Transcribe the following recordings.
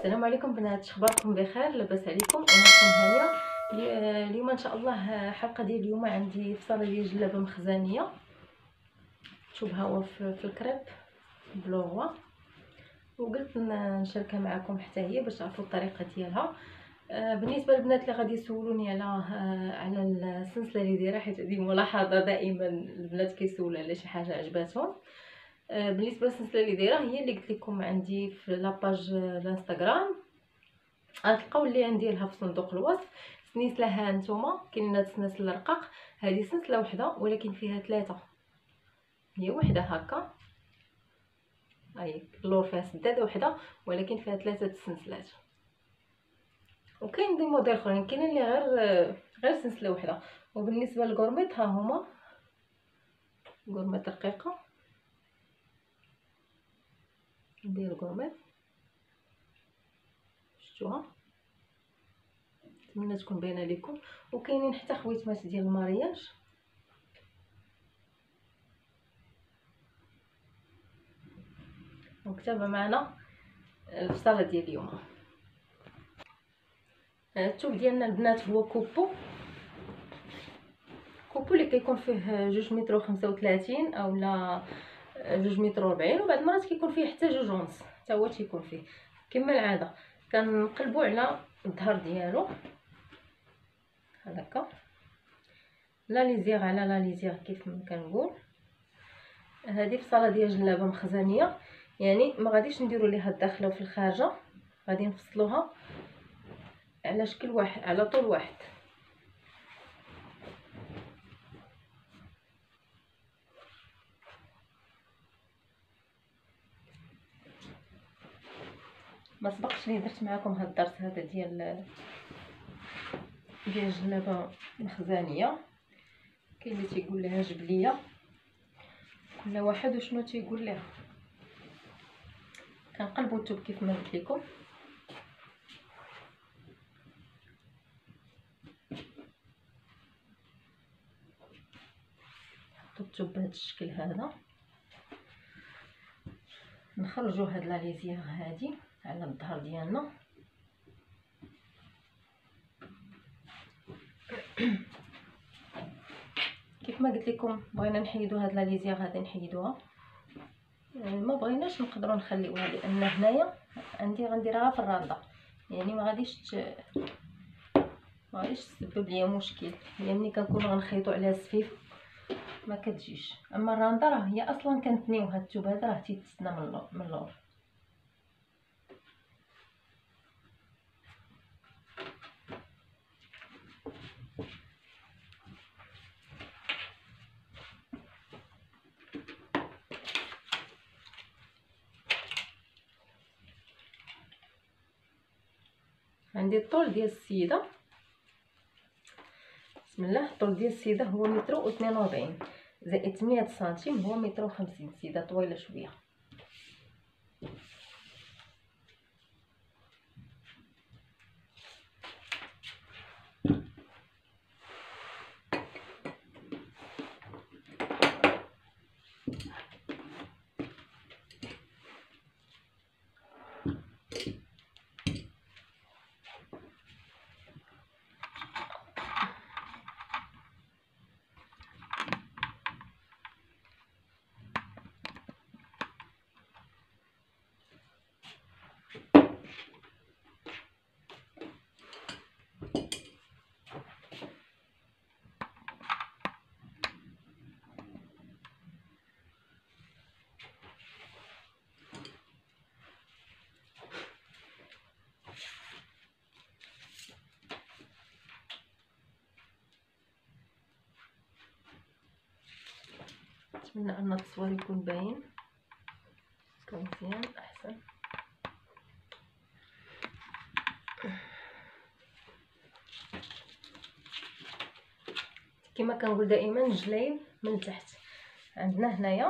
السلام عليكم بنات، اخباركم بخير؟ لاباس عليكم؟ اموركم هانيه؟ اليوم ان شاء الله حلقه ديال اليوم عندي في صاله ديال جلابه مخزنيه شوفها هو في الكريب بلوغوا، وقلت نشاركها معكم حتى هي باش تعرفوا الطريقه ديالها. بالنسبه للبنات اللي غادي يسولوني على السلسله اللي دايره، حيت هذه ملاحظه دائما البنات كيسولوا على شي حاجه عجباتهم. بالنسبه للسلسله اللي دايره هي اللي قلت لكم عندي في لاباج الانستغرام، غتلقاو اللين ديالها في صندوق الوصف. سنيسلها هانتوما كاينه سنسله الرقاق، هذه سنسله وحده ولكن فيها ثلاثه، هي وحده هكا، هاي اللور فيها سداده وحده ولكن فيها ثلاثه السنسلات. وكاين دي موديل اخرين كاينين اللي غير سنسله وحده. وبالنسبه للكورميط ها هما كورميط رقيقه، ندير الكورميط شفتوها، نتمنى تكون باينه لكم. وكاينين حتى خويتمات ديال المارياج، وكتابه معنا في الصاله ديال اليوم. الثوب ديالنا البنات هو كوبو اللي كيكون فيه 2 متر و35 اولا 2 متر و40، وبعض المرات كيكون فيه حتى 2 ونص حتى هو تيكون فيه. كما العاده كنقلبوا على الظهر ديالو هكا، لا ليزيغ على لا ليزيغ كيف ما كنقول. هذه في صاله ديال جلابه مخزنيه، يعني ما غاديش نديروا ليها الداخله وفي الخارجه، غادي نفصلوها على شكل واحد، على طول واحد. ما سبقش لي درت معكم هاد الدرس هذا ديال الجلابه مخزنيه. كاين اللي تيقول لها جبليه، كل واحد وشنو تيقول لها. كنقلبوا الثوب كيف ما قلت لكم، نحطوا الثوب بهذا الشكل هذا، نخرجوا هاد لا ليزيغ هادي على الظهر ديالنا. كيف ما قلت لكم بغينا نحيدوا هاد لا ليزيغ هذه نحيدوها، ما بغيناش نقدروا نخليوها، لان هنايا عندي غنديرها في الرانده، يعني ما غاديش تسبب ليا مشكل. هي ملي كنكونوا غنخيطوا عليها السفيف ما كتجيش، اما الرانده راه هي اصلا كنتنيو هاد الثوب هذا راه تيتسنى من اللور. عندي الطول ديال السيده، بسم الله. الطول ديال السيده هو 1.42 متر زائد 8 سنتيم، هو 1.50 متر. السيده طويله شويه. نتمنى ان التصوير يكون باين مزيان احسن. كما كنقول دائما الجلايب من تحت. عندنا هنايا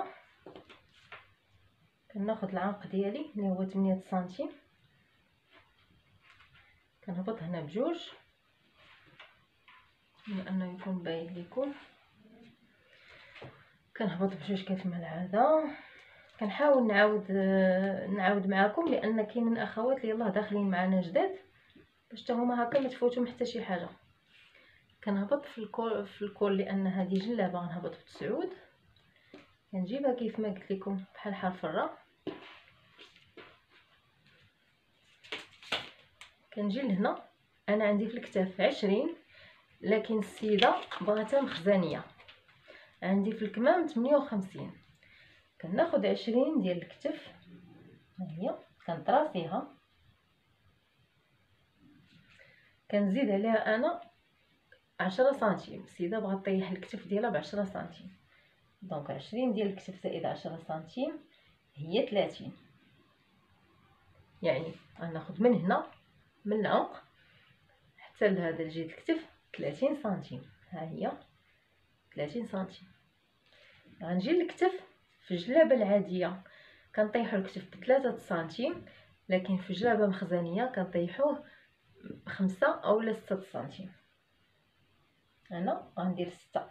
كناخذ العنق ديالي اللي هو 8 سنتيم، كنهبط هنا بجوج لانه يكون باين لكم. كنهبط بجوج كيف ما العاده، كنحاول نعاود معاكم، لان كاينين اخوات اللي يلاه داخلين معنا جداد، باش حتى هما هكا ما تفوتهم حتى شي حاجه. كنهبط في الكول لان هذه جلابه غنهبط في 9، كنجيبها كيف ما قلت لكم بحال حرف الراء، كنجي لهنا. انا عندي في الكتاف 20، لكن السيده بغاتها مخزنيه. عندي في الكمام 58. كناخد 20 ديال الكتف، ها هي كنطراسيها، كنزيد عليها انا 10 سنتيم. السيده بغات طيح الكتف ديالها ب10 سنتيم، دونك 20 ديال الكتف زائد 10 سنتيم هي 30. يعني غناخد من هنا من العنق حتى لهذا الجهه الكتف 30 سنتيم. ها هي 30 سنتيم. غنجي للكتف في الجلابه العاديه كنطيحوا الكتف ب3 سنتيم، لكن في جلابه مخزنيه كنطيحوه ب5 او 6 سنتيم. انا غندير 6.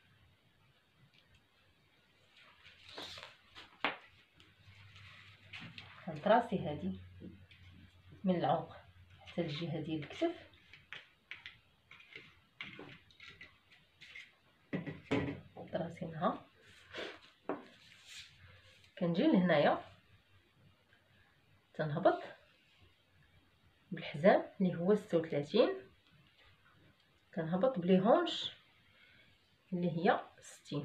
كنطراسي هذه من العنق حتى الجهه ديال الكتف، طراسينها. كنجي لهنايا تنهبط بالحزام اللي هو 36، كنهبط بلي هونش اللي هي 60.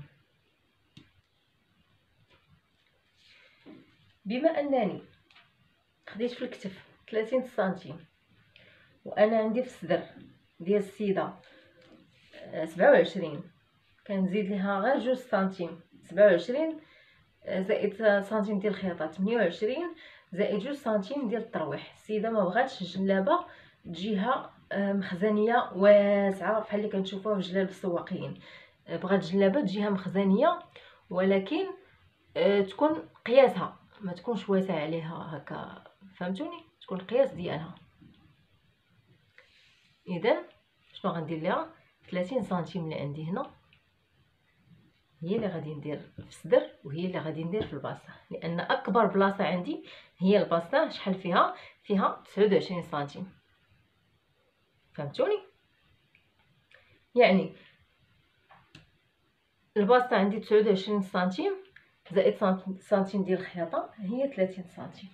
بما انني خديت في الكتف 30 سنتيم وانا عندي في الصدر ديال السيده 27، كنزيد ليها غير 2 سنتيم. 27 زائد سنتيم ديال الخياطه 28 زائد 2 سنتيم ديال الترويح. السيده ما بغاتش الجلابه تجيها مخزنيه واسعه بحال اللي كنشوفوها في جلال السواقين، بغات الجلابه تجيها مخزنيه ولكن تكون قياسها، ما تكونش واسع عليها هكا، فهمتوني؟ تكون القياس ديالها. اذا شنو غندير ليها؟ 30 سنتيم اللي عندي هنا هي اللي غادي ندير في الصدر، وهي اللي غادي ندير في الباسطه، لان اكبر بلاصه عندي هي الباسطه. شحال فيها 29 سنتيم، فهمتوني؟ يعني الباسطه عندي 29 سنتيم زائد سنتيم ديال الخياطه هي 30 سنتيم.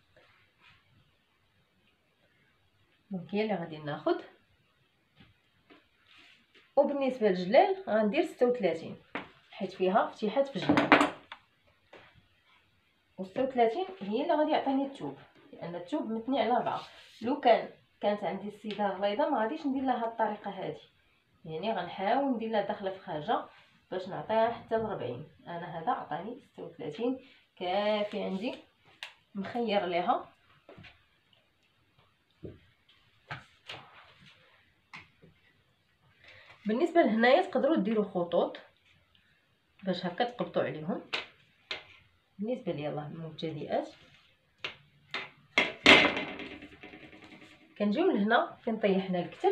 دونك هي اللي غادي ناخذ. وبالنسبه للجلال غندير 36 حيت فيها فتيحات في الجلال، و 36 هي اللي غادي يعطيني الثوب، لان الثوب متني على 4. لو كانت عندي السيده غليظه ما غاديش ندير لها الطريقه هذه، يعني غنحاول ندير لها داخله في خارجه باش نعطيها حتى ل 40. انا هذا عطاني 36 كافي عندي، مخير ليها. بالنسبه لهنايا تقدروا ديروا خطوط باش هكا تقبطوا عليهم. بالنسبه لي يلاه المبتدئات كنجيو لهنا فين طيحنا الكتف،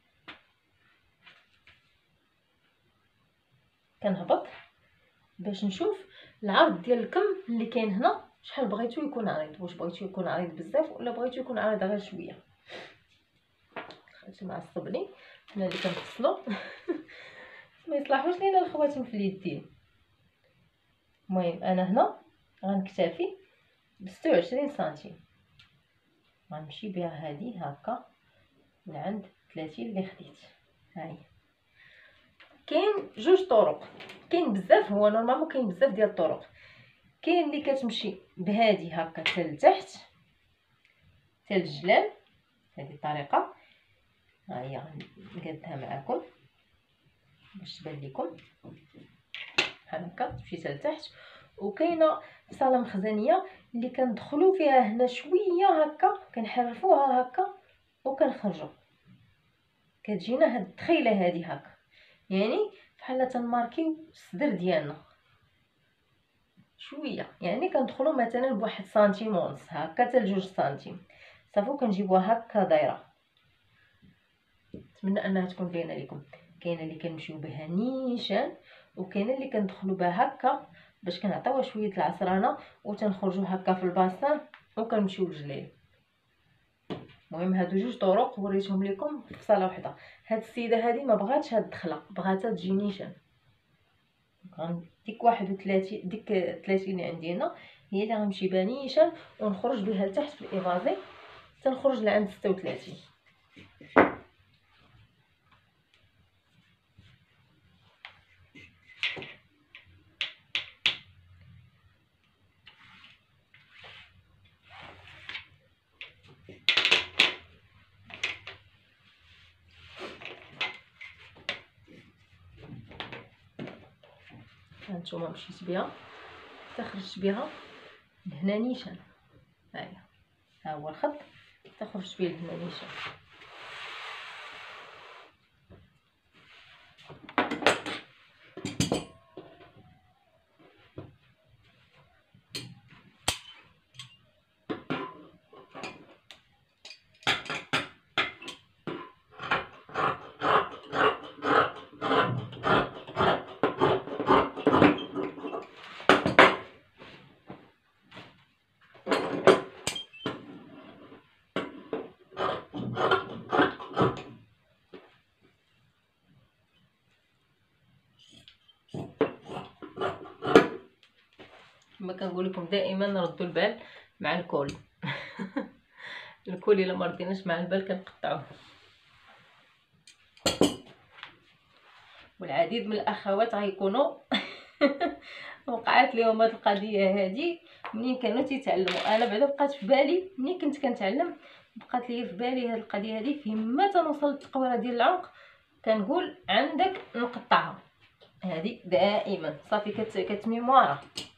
كنهبط باش نشوف العرض ديال الكم اللي كاين هنا شحال بغيتو يكون عريض، واش بغيتو يكون عريض بزاف ولا بغيتو يكون عريض غير شويه. خاطر معصبني حنا اللي كنفصلوا ما يصلحوش لينا الخواتم في اليدين. المهم انا هنا غنكتفي ب 26 سنتيم، غنمشي بها هذه هكا من عند 30 اللي خديت. هاهي كاين جوج طرق، كاين بزاف، هو نورمالمون كاين بزاف ديال الطرق. كاين اللي كتمشي بهذه هكا حتى لتحت حتى الجلال، هذه الطريقه. ها هي غنقادها معكم باش تبان لكم بحال هكا تمشي حتى لتحت. وكاينه صاله مخزنيه اللي كندخلوا فيها هنا شويه هكا، كنحرفوها هكا وكنخرجوا، كتجينا هاد الدخيله هذه هكا، يعني بحال تنماركيو الصدر ديالنا شويه، يعني كندخلوا مثلا بواحد سنتيم ونص هكا حتى ل2 سنتيم صافي، كنجيبوها هكا دايره. نتمنى انها تكون باينه لكم. كاينه اللي كنمشيو بها نيشان، وكاينه اللي كندخلوا بها هكا باش كنعطيوها شويه العصرانه وتنخرجوا هكا في الباسان وكنمشيو للجليل. المهم هادو جوج طرق وريتهم لكم في صاله وحده. هاد السيده هذه ما بغاتش هاد الدخله، بغاتها تجي نيشان. ديك 31 ديك 30 اللي عندي هنا هي اللي غنمشي بها نيشان ونخرج بها لتحت في الايفازي تنخرج لعند 36. هانتوما مشيت بها حتى خرجت بها لهنا نيشان. هاهي ها هو الخط حتى خرجت بيه لهنا نيشان. كما كنقول لكم دائما ردوا البال مع الكول. الكول الا ما رديناش مع البال كنقطعوه. والعديد من الاخوات غيكونوا وقعت لهم هاد القضيه هذه منين كانوا تيتعلموا. انا بعدا بقات في بالي منين كنت كنتعلم، بقات لي في بالي هاد القضيه هذه فيما تنوصل للتقويره ديال العنق كنقول عندك نقطعها. هذه دائما صافي كتميمواره.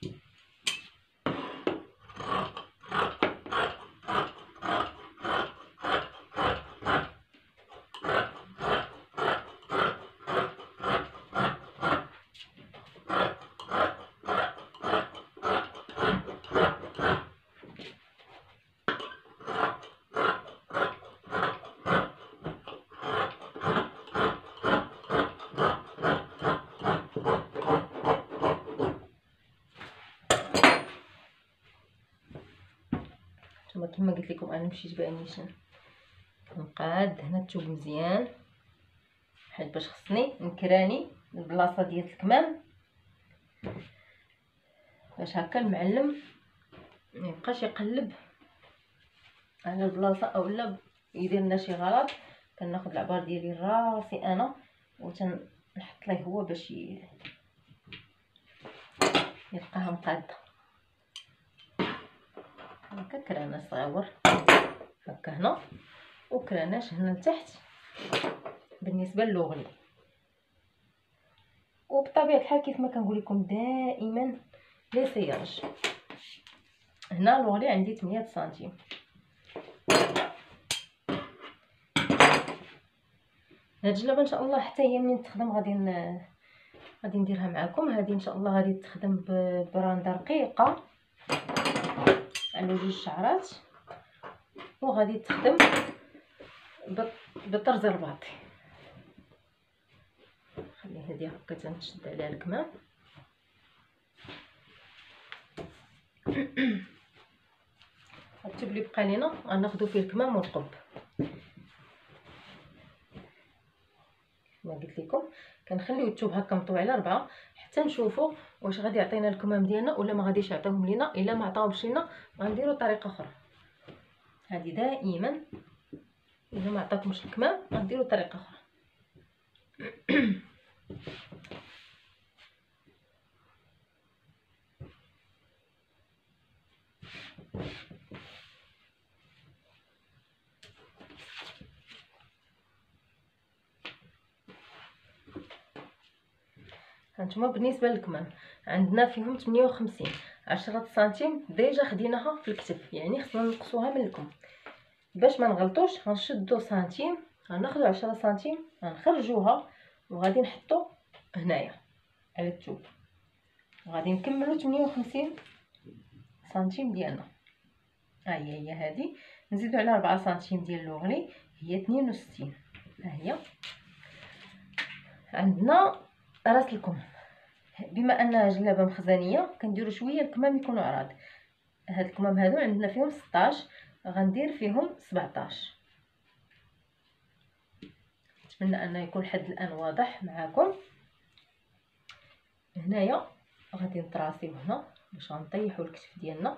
كما قلت لكم انا مشيت بها نيشان كنقاد هنا الثوب مزيان حيت باش خصني نكراني البلاصه ديال الكمام باش هكا المعلم ما يبقاش يقلب على البلاصه اولا يدير لنا شي غلط. كناخذ العبار ديالي راسي انا وتنحط ليه هو باش يلقاها مقاده. هكا كراناش صغيور هكا هنا وكراناش هنا لتحت بالنسبه للوغلي. وبطبيعه الحال كيف ما كنقول لكم دائما لي سياج. هنا الوغلي عندي 8 سنتيم. هاد الجلابه ان شاء الله حتى هي منين تخدم غادي نديرها معكم. هذه ان شاء الله غادي تخدم ببرانده رقيقه على جوج شعرات وغادي تخدم بطرز رباطي. خلي هذه هكا تنشد عليها الكمام. الثوب اللي بقى لينا غناخذوا فيه الكمام والقب. كما قلت لكم كنخليو الثوب هكا مطوي على 4 حتى نشوفوا واش غادي يعطينا الكمام ديالنا ولا ما غاديش يعطيهم لينا. الا ما عطاوهمش لينا غنديروا طريقه اخرى. هذه دائما اذا ما عطاكمش الكمام غنديروا طريقه اخرى. هانتوما بالنسبه للكمام عندنا فيهم 58 10 سنتيم ديجا خديناها في الكتف، يعني خصنا نقصوها من الكم. باش ما نغلطوش غنشدو سنتيم غناخدو 10 سنتيم غنخرجوها وغادي نحطو هنايا على الثوب وغادي نكملو 58 سنتيم ديالنا. ها هي هذه نزيدو على 4 سنتيم ديال اللوغلي هي 62. ها هي عندنا راس الكم. بما انها جلابه مخزنيه كنديروا شويه الكمام يكونوا عراض. هاد الكمام هادو عندنا فيهم 16، غندير فيهم 17. نتمنى ان يكون الحد الان واضح معكم. هنايا غادي نطراسيو هنا باش غنطيحوا الكتف ديالنا.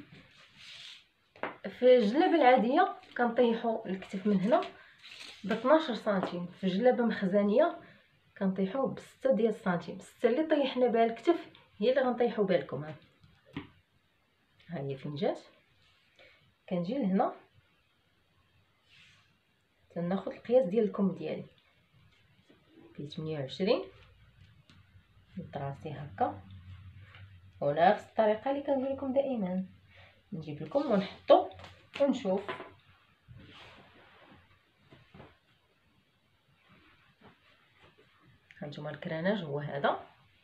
في الجلابه العاديه كنطيحوا الكتف من هنا ب 12 سنتيم، في جلابه مخزنيه كنطيحوا ب 6 ديال السنتيم. 6 اللي طيحنا بها الكتف هي اللي غنطيحوا بها الكمام. ها هي فين جات. كنجي لهنا تناخذ القياس ديال الكم ديالي في 28، نطراسي هكا ونفس الطريقه اللي كنقول لكم دائما. نجيب لكم ونحطو ونشوف. هانتوما الكراناج هو هذا.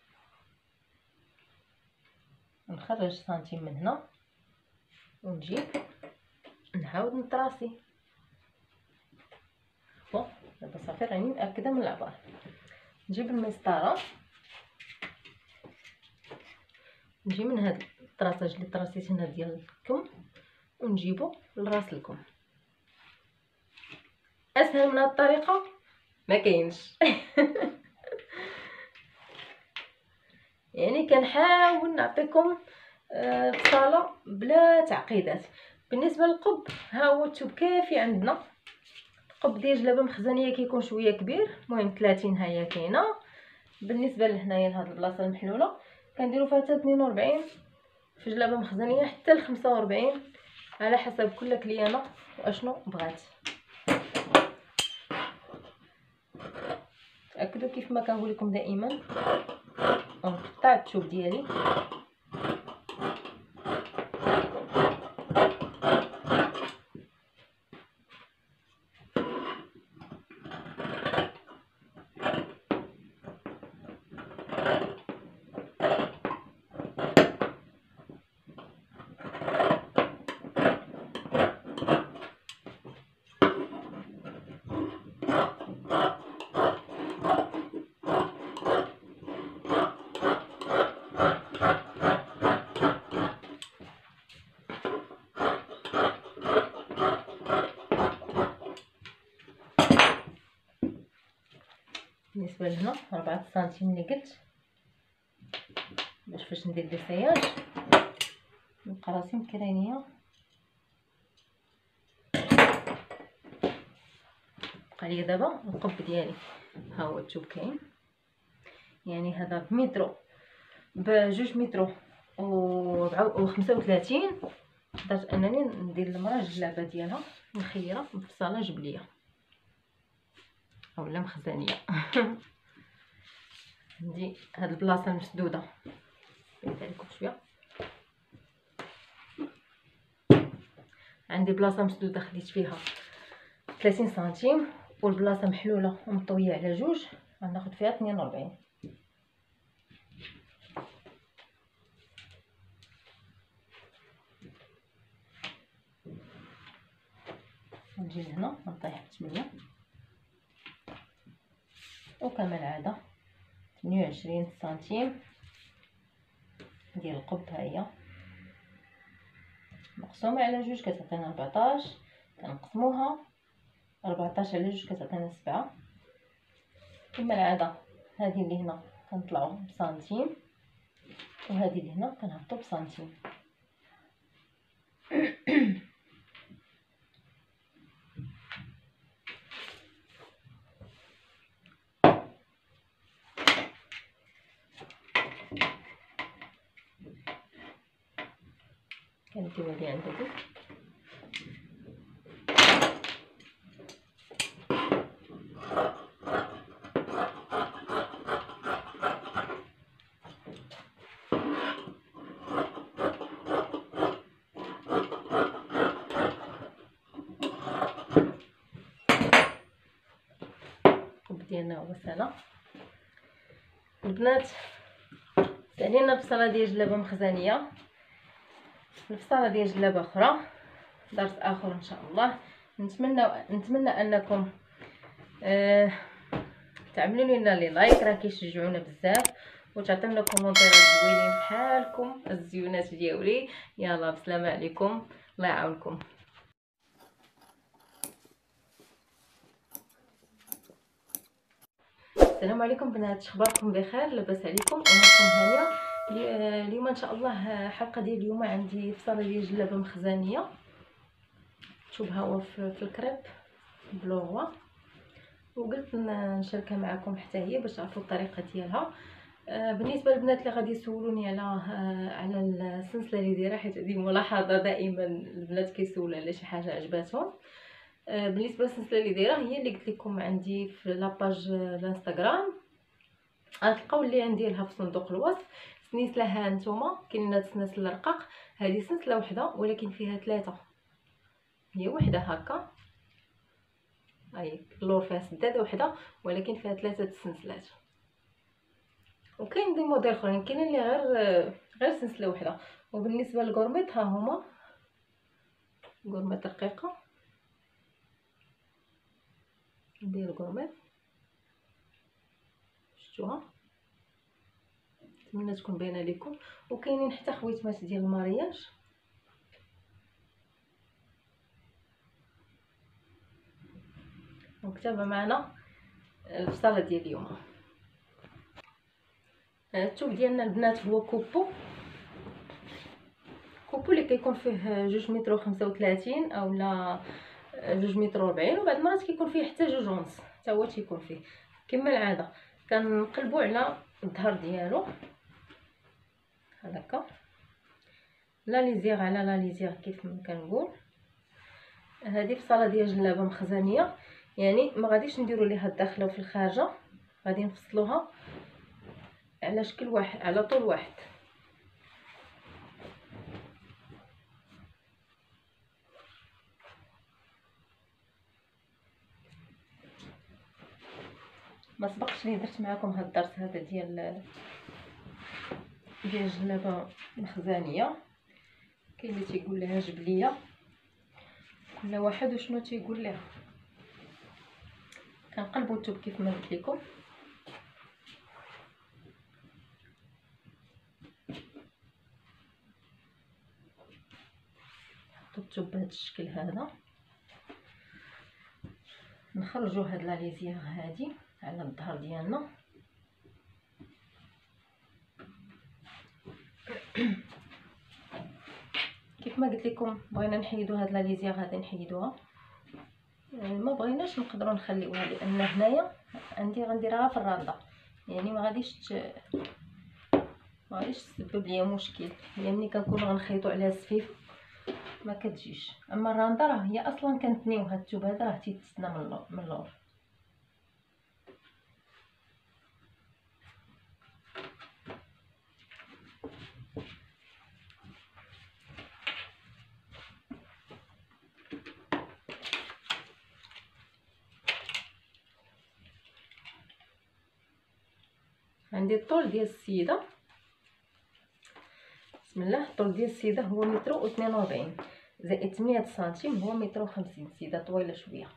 نخرج سنتيم من هنا ونجيب نعاود نطراسي. بون دابا صافي راني متاكده من العبار. نجيب المسطره، نجي من هاد الطراساج اللي طراسيت هنا ديال الكم ونجيبو لراس الكم. اسهل من هاد الطريقه ما كاينش. يعني كنحاول نعطيكم بصاله بلا تعقيدات. بالنسبه للقب ها هو التوب كافي عندنا. القب ديال جلابه مخزنيه كيكون شويه كبير، المهم 30 ها هي كاينه. بالنسبه لهنايا لهاد البلاصه المحلوله كنديروا فيها حتى 42 في جلابه مخزنيه حتى ل 45 على حسب كل كليانه واشنو بغات. تاكدوا كيف ما كنقول لكم دائما نقطع التوب ديالي. بالنسبه لهنا 4 سنتيم اللي قلت باش فاش ندير ليسياج نبقى راسي مكرانيه. بقى لي دابا القب ديالي ها هو التوب كاين، يعني هذا بمترو بجوج مترو و 35. قدرت انني ندير المراه الجلابه ديالها مخيره بصاله جبليه اولا مخزنيه. عندي هاد البلاصه المسدوده بينت لكم شويه. عندي بلاصه مسدوده خديت فيها 30 سنتيم، والبلاصه محلوله ومطويه على جوج غناخد فيها 42. نجي لهنا نطيح ب 8 وكما العاده 28 سنتيم ديال القب. ها هي مقسومه على جوج كتعطينا 14، كنقسموها 14 على جوج كتعطينا 7. كما العاده هذه اللي هنا كنطلعوا بسنتيم وهذه اللي هنا كنهبطوا بسنتيم. كنديروا هذه عند هذه ديالنا هو سنه. البنات سالينا بصاله ديال جلابه مخزنيه، البصاله ديال جلابه اخرى، درس اخر ان شاء الله. نتمنى انكم تعملوا لنا لي لايك، راه كيشجعونا بزاف، وتعطيونا كومونتيرات زوينين بحالكم الزيونات ديالي. يلا بسلامه عليكم، الله يعاونكم. السلام عليكم بنات، اخباركم بخير؟ لاباس عليكم؟ اموركم هانيه؟ اليوم ان شاء الله حلقه ديال اليوم عندي فصاله ديال جلابه مخزنيه. شوفها هو في الكريب بلوروا، وقلت نشاركها معكم حتى هي باش تعرفوا الطريقه ديالها. بالنسبه للبنات اللي غادي يسولوني على السلسله اللي دايره، حيت هذه ملاحظه دائما البنات كيسولوا على شي حاجه عجباتهم. بالنسبه للسلسله اللي دايره هي اللي قلت لكم عندي في لاباج الانستغرام، غتلقاو اللي عندي لها في صندوق الوصف. سنيس لها نتوما كاينه سنسله الرقاق، هذه سنسله وحده ولكن فيها ثلاثه، هي وحده هكا، هاي اللور فيها سداده وحده ولكن فيها ثلاثه السنسلات. وكاين دي موديل اخرين كاينين اللي غير سنسله وحده. وبالنسبه للغورميط ها هما غورميط رقيقه، ندير غورميط شفتوها، نتمنى تكون باينه لكم. وكاينين حتى خويتمات ديال المارياج، وكتابه معنا الفصاله ديال اليوم. الثوب ديالنا البنات هو كوبو اللي كيكون فيه 2 متر و35 اولا 2 متر و40، وبعض المرات كيكون فيه حتى 2 ونص حتى هو تيكون فيه. كما العاده كنقلبوا على الظهر ديالو هكا، لا ليزيغ على لا ليزيغ كيف ما كنقول. هذه فصاله ديال جلابه مخزنيه، يعني ما غاديش نديروا ليها الداخله وفي الخارجه، غادي نفصلوها على شكل واحد، على طول واحد. ما سبقش لي درت معكم هذا الدرس هذا ديال جلابه مخزنيه. كاين اللي تيقول لها جبليه، كل واحد وشنو تيقول لها. كنقلبوا الثوب كيف ما قلت لكم، نحطوا الثوب بهذا الشكل هذا، نخرجوا هاد لا ليزيغ هادي على الظهر ديالنا. كيف ما قلت لكم بغينا نحيدوا هاد لا ليزيغ هذه نحيدوها، ما بغيناش نقدروا نخليوها، لان هنايا عندي غنديرها في الرانده، يعني ما غاديش تسبب ليا مشكل. يعني ملي كنكونوا غنخيطوا عليها السفيف ما كتجيش. اما الرانده راه هي اصلا كنتنيو هاد الثوب هذا راه تيتسنى من اللور. عندي الطول ديال السيده، بسم الله. الطول ديال السيده هو 1.42 متر زائد 8 سنتيم، هو 1.50 متر. سيده طويله شويه.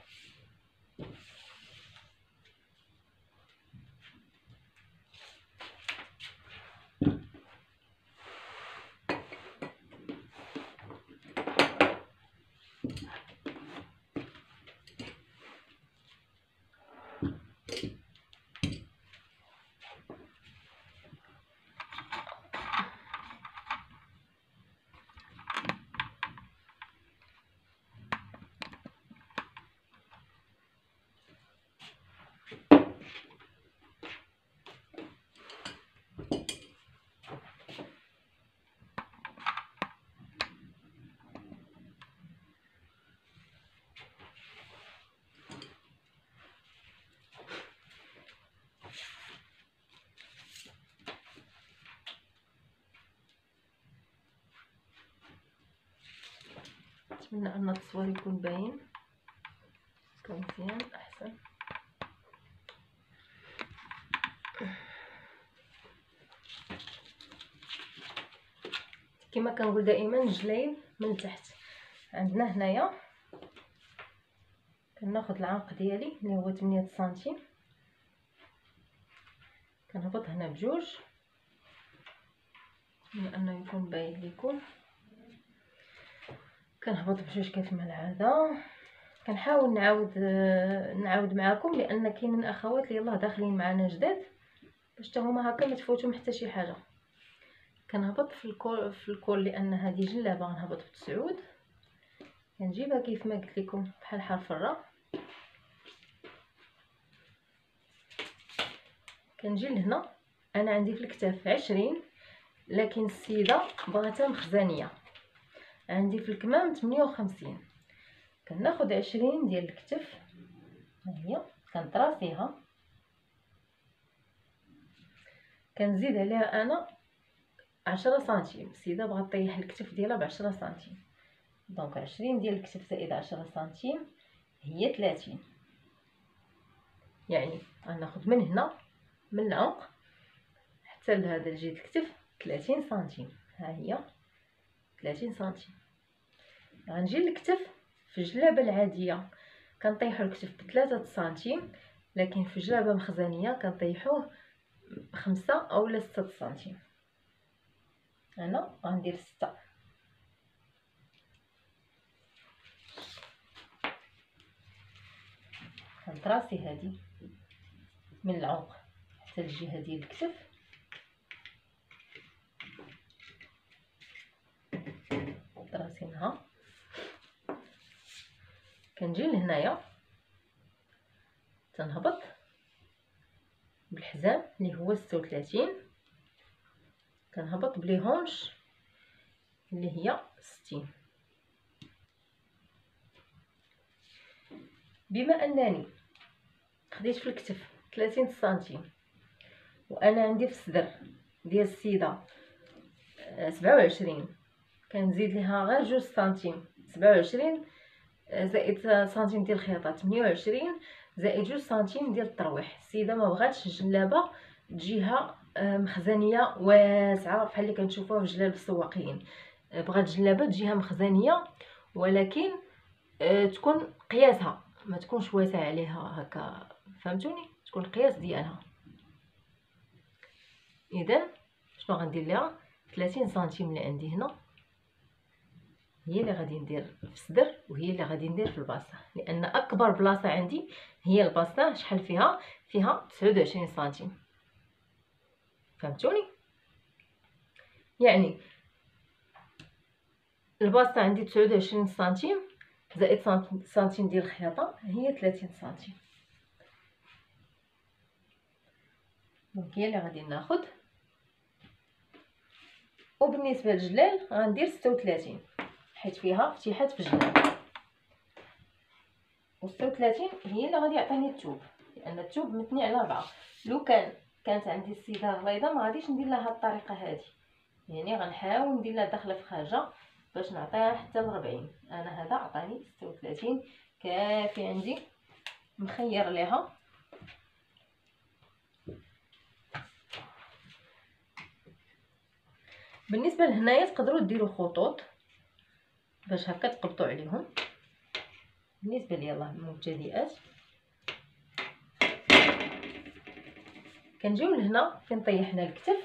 نتمنى ان التصوير يكون باين، يكون مزيان احسن. كما كنقول دائما الجليل من التحت. عندنا هنايا كناخذ العنق ديالي اللي هو 8 سنتيم، كنهبط هنا بجوج لانه يكون باين لكم. كنهبط بجوج كيف ما العاده. كنحاول نعاود معكم لان كاينين اخوات اللي يلاه داخلين معنا جداد باش حتى هما هكا ما تفوتهم حتى شي حاجه. كنهبط في الكول لان هذه جلابه غنهبط ب9. كنجيبها كيف ما قلت لكم بحال حرف الراء. كنجي لهنا انا عندي في الكتاف 20 لكن السيده بغاتها مخزنيه. عندي في الكمام 58. كناخذ 20 ديال الكتف ها هي كنطراسيها. كنزيد عليها انا 10 سنتيم. السيده بغات طيح الكتف ديالها ب10 سنتيم. دونك 20 ديال الكتف زائد 10 سنتيم هي 30. يعني غناخذ من هنا من العنق حتى لهذا الجهه الكتف 30 سنتيم. ها هي 30 سنتيم. غنجي للكتف في الجلابه العاديه كنطيحوا الكتف ب3 سنتيم لكن في جلابه مخزنيه كنطيحوه ب5 او 6 سنتيم. انا غندير 6. كنطراسي هذه من العنق حتى الجهه ديال الكتف. طراسينها. كنجي لهنايا تنهبط بالحزام اللي هو 36. كنهبط بلي هونش اللي هي 60. بما انني خديت في الكتف 30 سنتيم وانا عندي في الصدر ديال السيده 27 كنزيد ليها غير 2 سنتيم. 27 زائد سنتيم ديال الخياطه 28 زائد 2 سنتيم ديال الترويح. السيده ما بغاتش الجلابه تجيها مخزنيه واسعه بحال اللي كنشوفوها في جلاب السواقين. بغات الجلابه تجيها مخزنيه ولكن تكون قياسها ما تكونش واسع عليها هكا. فهمتوني؟ تكون القياس ديالها. اذا شنو غندير ليها 30 سنتيم اللي عندي هنا هي اللي غادي ندير في الصدر وهي اللي غادي ندير في الباسطه لان اكبر بلاصه عندي هي الباسطه. شحال فيها 29 سنتيم. فهمتوني؟ يعني الباسطه عندي 29 سنتيم زائد سنتيم ديال الخياطه هي 30 سنتيم. دونك هي اللي غادي ناخذ. وبالنسبه للجلال غندير 36 حيت فيها فتيحات في الجلال. و 36 هي اللي غادي يعطيني الثوب لان الثوب متني على 4. لو كانت عندي السيده غليظه ما غاديش ندير لها هاد الطريقه هذه. يعني غنحاول ندير لها داخله في خارجه باش نعطيها حتى ل 40. انا هذا عطاني 36 كافي عندي مخير ليها. بالنسبه لهنايا تقدروا ديروا خطوط باش هكا تقبطوا عليهم. بالنسبه لي يلاه المبتدئات كنجيو لهنا فين طيحنا الكتف.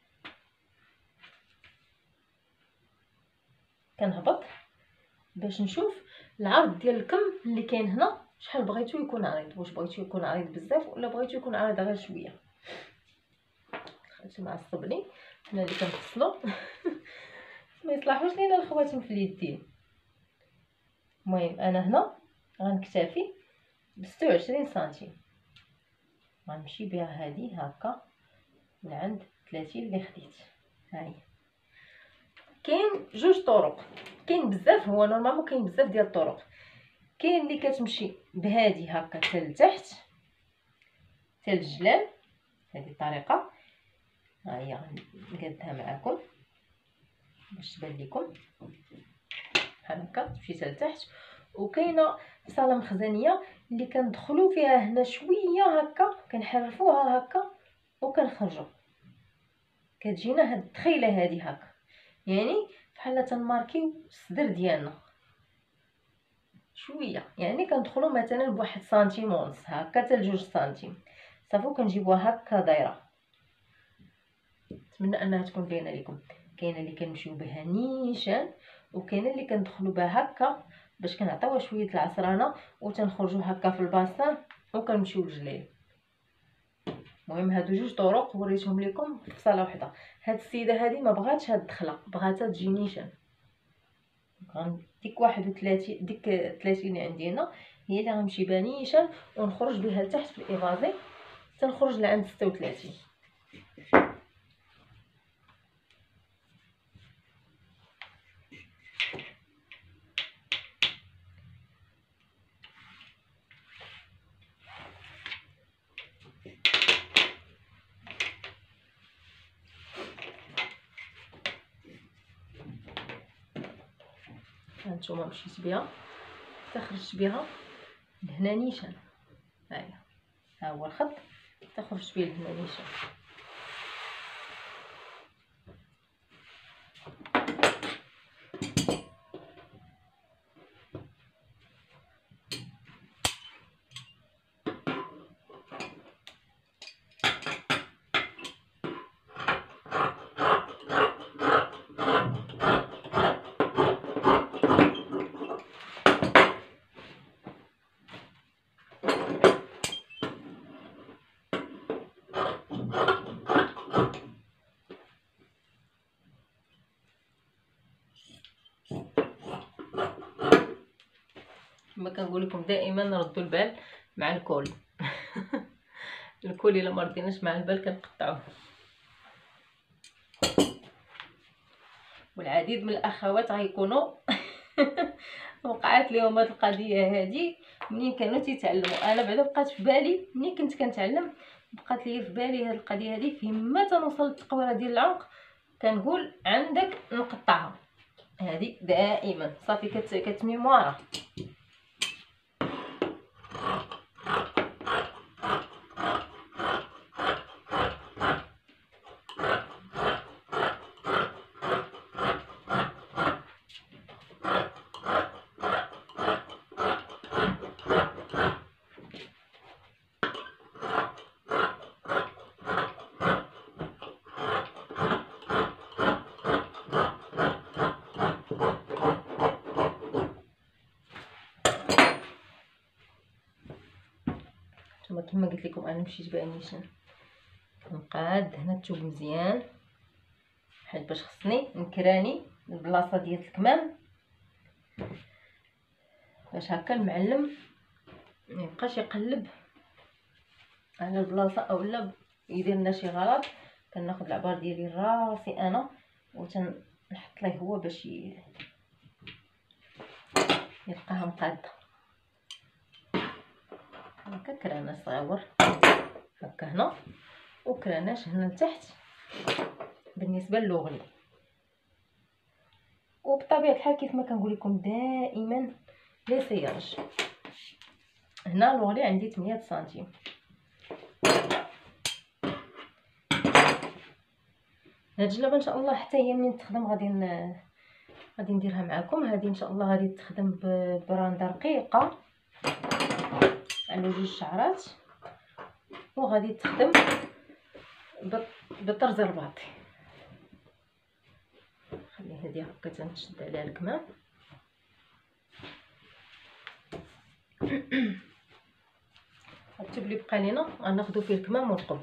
كنهبط باش نشوف العرض ديال الكم اللي كاين هنا شحال بغيتو يكون عريض. واش بغيتو يكون عريض بزاف ولا بغيتو يكون عريض غير شويه. خليتو معصبني حنا اللي كنفصلو ما يصلحوش لينا الخواتم في اليدين. المهم انا هنا غنكتفي ب 26 سنتيم. غنمشي بها هذه هكا من عند 30 اللي خديت. هاهي كاين جوج طرق. كاين بزاف هو نورمالمون كاين بزاف ديال الطرق. كاين اللي كتمشي بهذه هكا حتى لتحت حتى للجلال. هذه الطريقه ها هي غنقادها معكم باش تبان لكم بحال هكا تمشي حتى لتحت. وكاينه صاله مخزنيه اللي كندخلوا فيها هنا شويه هكا كنحرفوها هكا وكنخرجوا. كتجينا هاد الدخيله هذه هكا يعني بحال تنماركيو الصدر ديالنا شويه. يعني كندخلوا مثلا بواحد سنتيم ونص هكا حتى ل2 سنتيم صافي. كنجيبوها هكا دايره نتمنى انها تكون باينه لكم. كاينه اللي كنمشيو بها نيشان، وكاينه اللي كندخلوا بها هكا باش كنعطيوها شويه العصرانه وتنخرجوا هكا في الباسان وكنمشيو للجليل. المهم هادو جوج طرق وريتهم لكم في صاله وحده. هاد السيده هذه ما بغاتش هاد الدخله، بغاتها تجي نيشان. ديك 31 ديك 30 اللي عندي هنا هي اللي غنمشي بها نيشان ونخرج بها لتحت في الايفازي تنخرج لعند 36. هانتوما مشيت بها حتى خرجت بها لهنا نيشان. هاهي ها هو الخط حتى خرجت بيه لهنا نيشان. كما كنقول لكم دائما ردوا البال مع الكول. الكول الا ما رديناش مع البال كنقطعوه. والعديد من الاخوات غيكونوا وقعت لهم هاد القضيه هذه منين كانوا تيتعلموا. انا بعدا بقات في بالي منين كنت كنتعلم، بقات لي في بالي هاد القضيه هذه فيما تنوصل للتقويره ديال العنق كنقول عندك نقطعها. هذه دائما صافي كتميمواره. كما قلت لكم انا مشيت بها نيشان كنقاد هنا الثوب مزيان حيت باش خصني نكراني البلاصه ديال الكمام باش هكا المعلم ميبقاش يقلب على البلاصه اولا يدير لنا شي غلط. كناخذ العبار ديالي راسي انا وتنحط ليه هو باش يلقاها مقاده. هكا كرانه صغيور هكا هنا وكراناش هنا لتحت بالنسبه للوغلي. وبطبيعه الحال كيف ما كنقول لكم دائما ليسياج. هنا الوغلي عندي 8 سنتيم. هاد الجلابه ان شاء الله حتى هي منين تخدم غادي نديرها معكم. هذه ان شاء الله غادي تخدم ببرانده رقيقه على جوج شعرات وغادي تخدم بطرز رباطي. خلي هذه هكا تنشد عليها الكمام. الثوب اللي بقى لينا غناخذوا فيه الكمام والقب.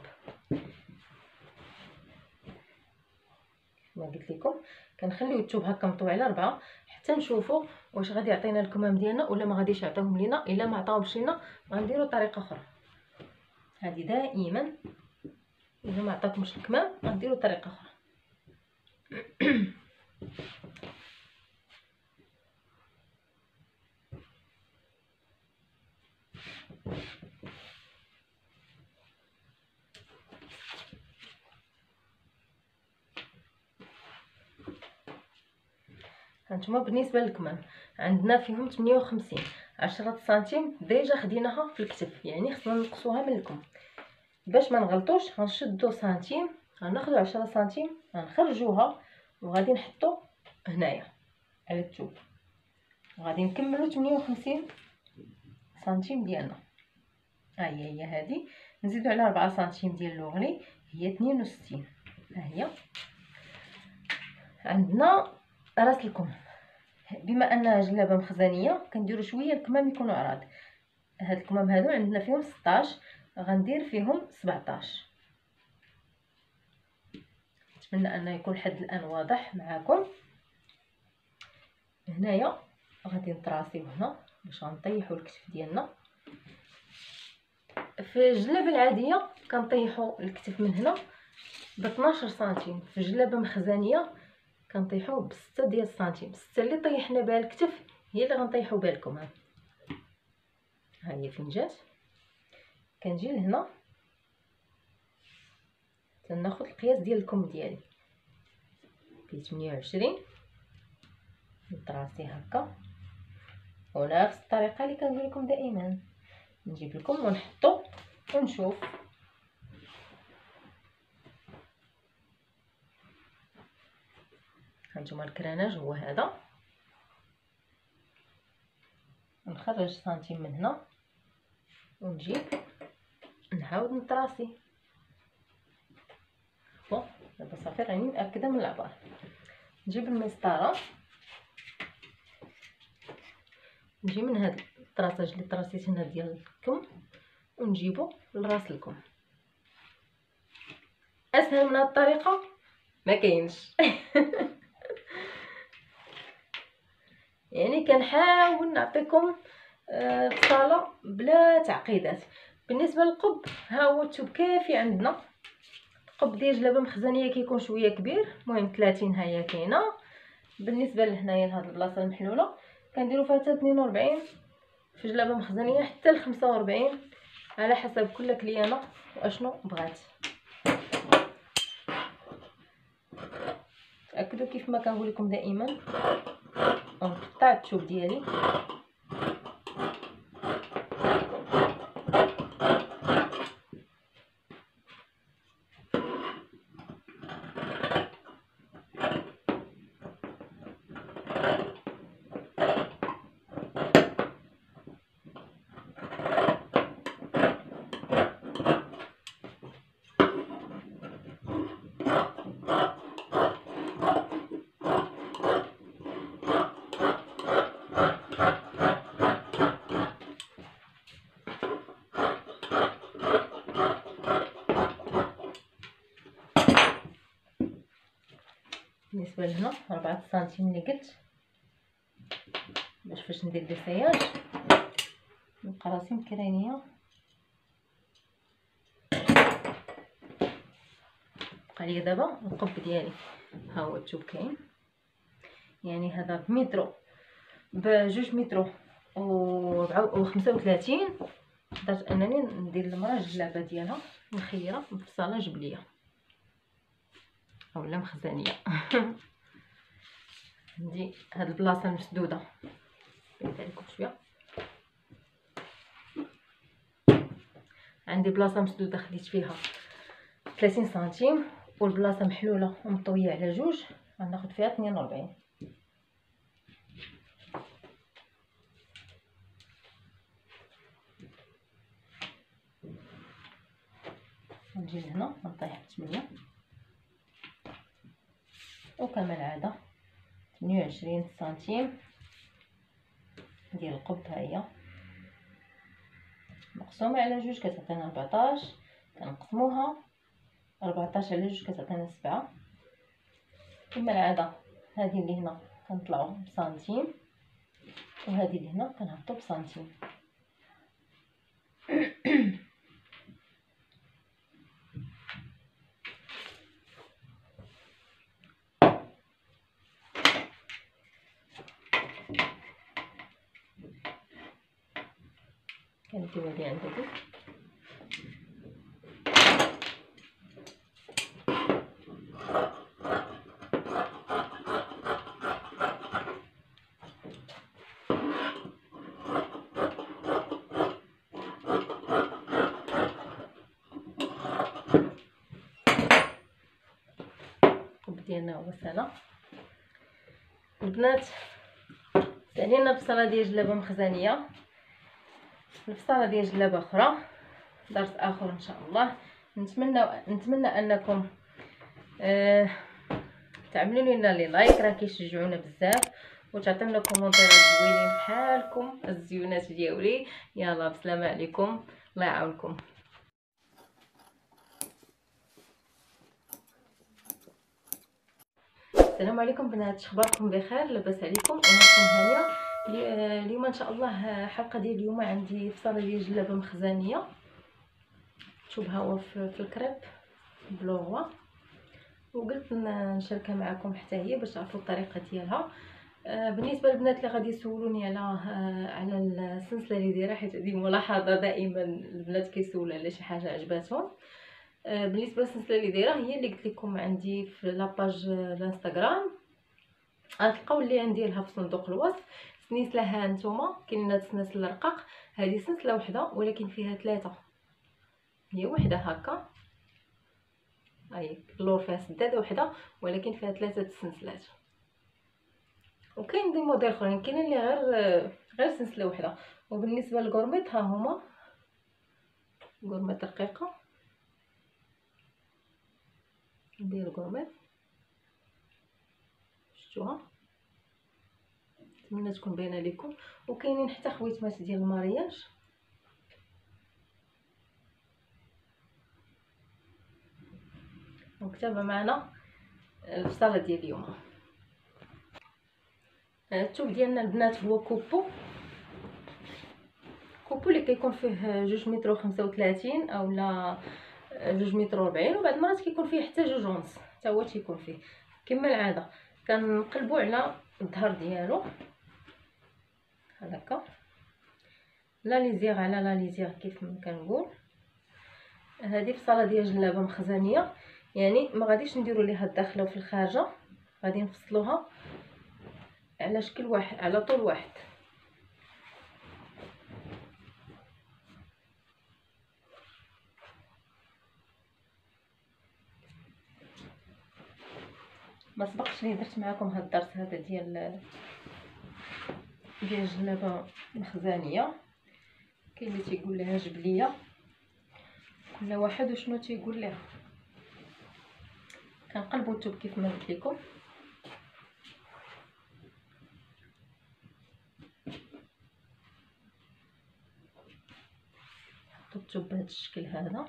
كما قلت لكم كنخليو الثوب هكا مطوي على 4 حتى نشوفوا واش غادي يعطينا الكمام ديالنا ولا ما غاديش يعطيهم لينا. الا ما عطاوش لينا غنديروا طريقه اخرى. هذه دائما الا ما عطاكمش الكمام غنديروا طريقه اخرى. هانتوما بالنسبه للكمام عندنا فيهم 58 10 سنتيم ديجا خديناها في الكتف، يعني خصنا نقصوها من الكم. باش ما نغلطوش غنشدو سنتيم غناخدو 10 سنتيم غنخرجوها وغادي نحطو هنايا على الثوب وغادي نكملو 58 سنتيم ديالنا. هي هذه نزيدو على 4 سنتيم ديال اللوغلي هي 62. ها هي عندنا راس الكمام. بما انها جلابه مخزنيه كنديروا شويه الكمام يكونوا عراض. هاد الكمام هادو عندنا فيهم 16، غندير فيهم 17. نتمنى ان يكون الحد الان واضح معكم. هنايا غادي نطراسيو هنا باش غنطيحوا الكتف ديالنا. في الجلابه العاديه كنطيحوا الكتف من هنا ب 12 سنتيم، في الجلابه مخزنيه كنطيحوه ب 6 ديال السنتيم. 6 اللي طيحنا بها الكتف هي اللي غنطيحوا بها الكمام. ها هي فين جات. كنجي لهنا تناخذ القياس ديال الكم ديالي في 28، نطراسي هكا ونفس الطريقه اللي كنقول لكم دائما. نجيب لكم ونحطو ونشوف. هانتوما الكراناج هو هذا. نخرج سنتيم من هنا ونجيب نعاود نطراسي. دابا صافي راني متاكده من العبار. نجيب المسطره، نجي من هاد الطراساج اللي طراسيت هنا ديال الكم ونجيبو لراس الكم. اسهل من هاد الطريقه ما كاينش. يعني كنحاول نعطيكم بصاله بلا تعقيدات. بالنسبه للقب ها هو التوب كافي عندنا. القب ديال جلابه مخزنيه كيكون شويه كبير، المهم 30 ها هي كاينه. بالنسبه لهنايا لهاد البلاصه المحلوله كنديروا فيها حتى 42 في جلابه مخزنيه حتى ل 45 على حسب كل كليانه واشنو بغات. تاكدوا كيف ما كنقول لكم دائما نقطع التوب ديالي. بالنسبه لهنا 4 سنتيم اللي قلت باش فاش ندير ليسياج نبقى راسي مكرانيه. بقى لي دابا القب ديالي ها هو التوب كاين. يعني هذا بمترو بجوج مترو و 35. درت انني ندير المراه الجلابه ديالها مخيره مفصله جبليه اولا مخزنيه. عندي هاد البلاصه المسدوده بينت لكم شويه. عندي بلاصه مسدوده خديت فيها 30 سنتيم، والبلاصه محلوله ومطويه على جوج غناخذ فيها 42. نجي لهنا نطيح ب 8 وكما العاده 28 سنتيم ديال القب. ها هي مقسومه على جوج كتعطينا 14، كنقسموها 14 على جوج كتعطينا 7. كما العاده هذه اللي هنا كنطلعوا بسنتيم وهذه اللي هنا كنهبطوا بسنتيم. كنديرو هذه عند هذه القب ديالنا هو سهله. البنات علينا البصله ديال جلابه مخزنيه، البصله ديال جلابه اخرى، درس اخر ان شاء الله. نتمنى انكم آه تعملوا لنا لي لايك، راه كيشجعونا بزاف، وتعطيونا كومونتيرات زوينين بحالكم الزيونات ديالي. يلا بسلامه عليكم، الله يعاونكم. السلام عليكم بنات، شخباركم بخير؟ لاباس عليكم؟ اموركم هانيه؟ اليوم ان شاء الله حلقه ديال اليوم عندي فصاله ديال جلابه مخزنيه، شوفها هو في الكريب بلوغوا، وقلت نشاركها معكم حتى هي باش تعرفوا الطريقه ديالها. بالنسبه للبنات اللي غادي يسولوني على السلسله اللي دايره، حيت هذه ملاحظه دائما البنات كيسولوا على شي حاجه عجباتهم. بالنسبه للسلسله اللي دايره هي اللي قلت لكم عندي في لاباج الانستغرام، غتلقاو اللين ديالها في صندوق الوصف. سنيت لها نتوما كاينه سلاسل الرقاق، هذه سلسله وحده ولكن فيها ثلاثه، هي وحده هكا، هاي اللور فيها سداده وحده ولكن فيها ثلاثه السلسلات. وكاين دي موديل اخرين كاينين اللي غير سلسله وحده. وبالنسبه للكورميط ها هما كورميط رقيقه، ندير الكورميط شفتوها، نتمنى تكون باينه لكم. وكاينين حتى خويتمات ديال المارياج، وكتابه معنا الفصاله ديال اليوم. الثوب ديالنا البنات هو كوبو اللي كيكون فيه 2 متر و35 اولا 2 متر و40، وبعض المرات كيكون فيه حتى 2 ونص حتى هو تيكون فيه. كما العاده كنقلبوا على الظهر ديالو هكا، لا ليزيغ على لا ليزيغ كيف ما كنقول. هذه فصاله ديال جلابه مخزنيه، يعني ما غاديش نديروا ليها الداخله وفي الخارجه، غادي نفصلوها على شكل واحد، على طول واحد. ما سبقش لي درت معكم هاد الدرس هذا ديال الجلابه مخزنيه. كاين اللي تيقول لها جبليه، كل واحد وشنو تيقول لها. كنقلبوا الثوب كيف ما قلت لكم، نحطوا الثوب بهذا الشكل هذا،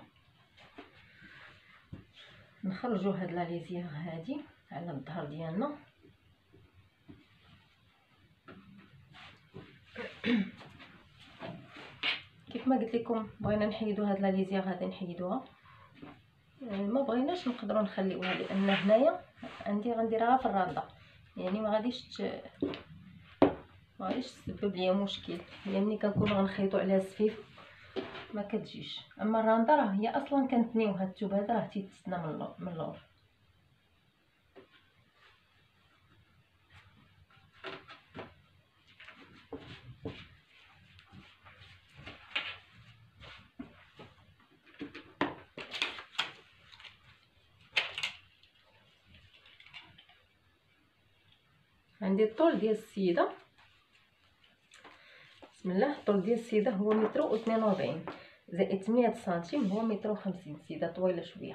نخرجوا هاد لا ليزيغ هادي على الظهر ديالنا. كيف ما قلت لكم بغينا نحيدوا هاد لا ليزيغ هذه نحيدوها، ما بغيناش نقدروا نخليوها، لان هنايا عندي غنديرها في الرانده، يعني ما غاديش تسبب ليا مشكل، لان ملي كنكونوا غنخيطوا عليها السفيف ما كتجيش. اما الرانده راه هي اصلا كنتنيو هاد الثوب هذا راه تيتسنى من اللور. عندي الطول ديال السيده، بسم الله، الطول ديال السيده هو 1.42 متر زائد 8 سنتيم هو 1.50 متر. السيده طويله شويه.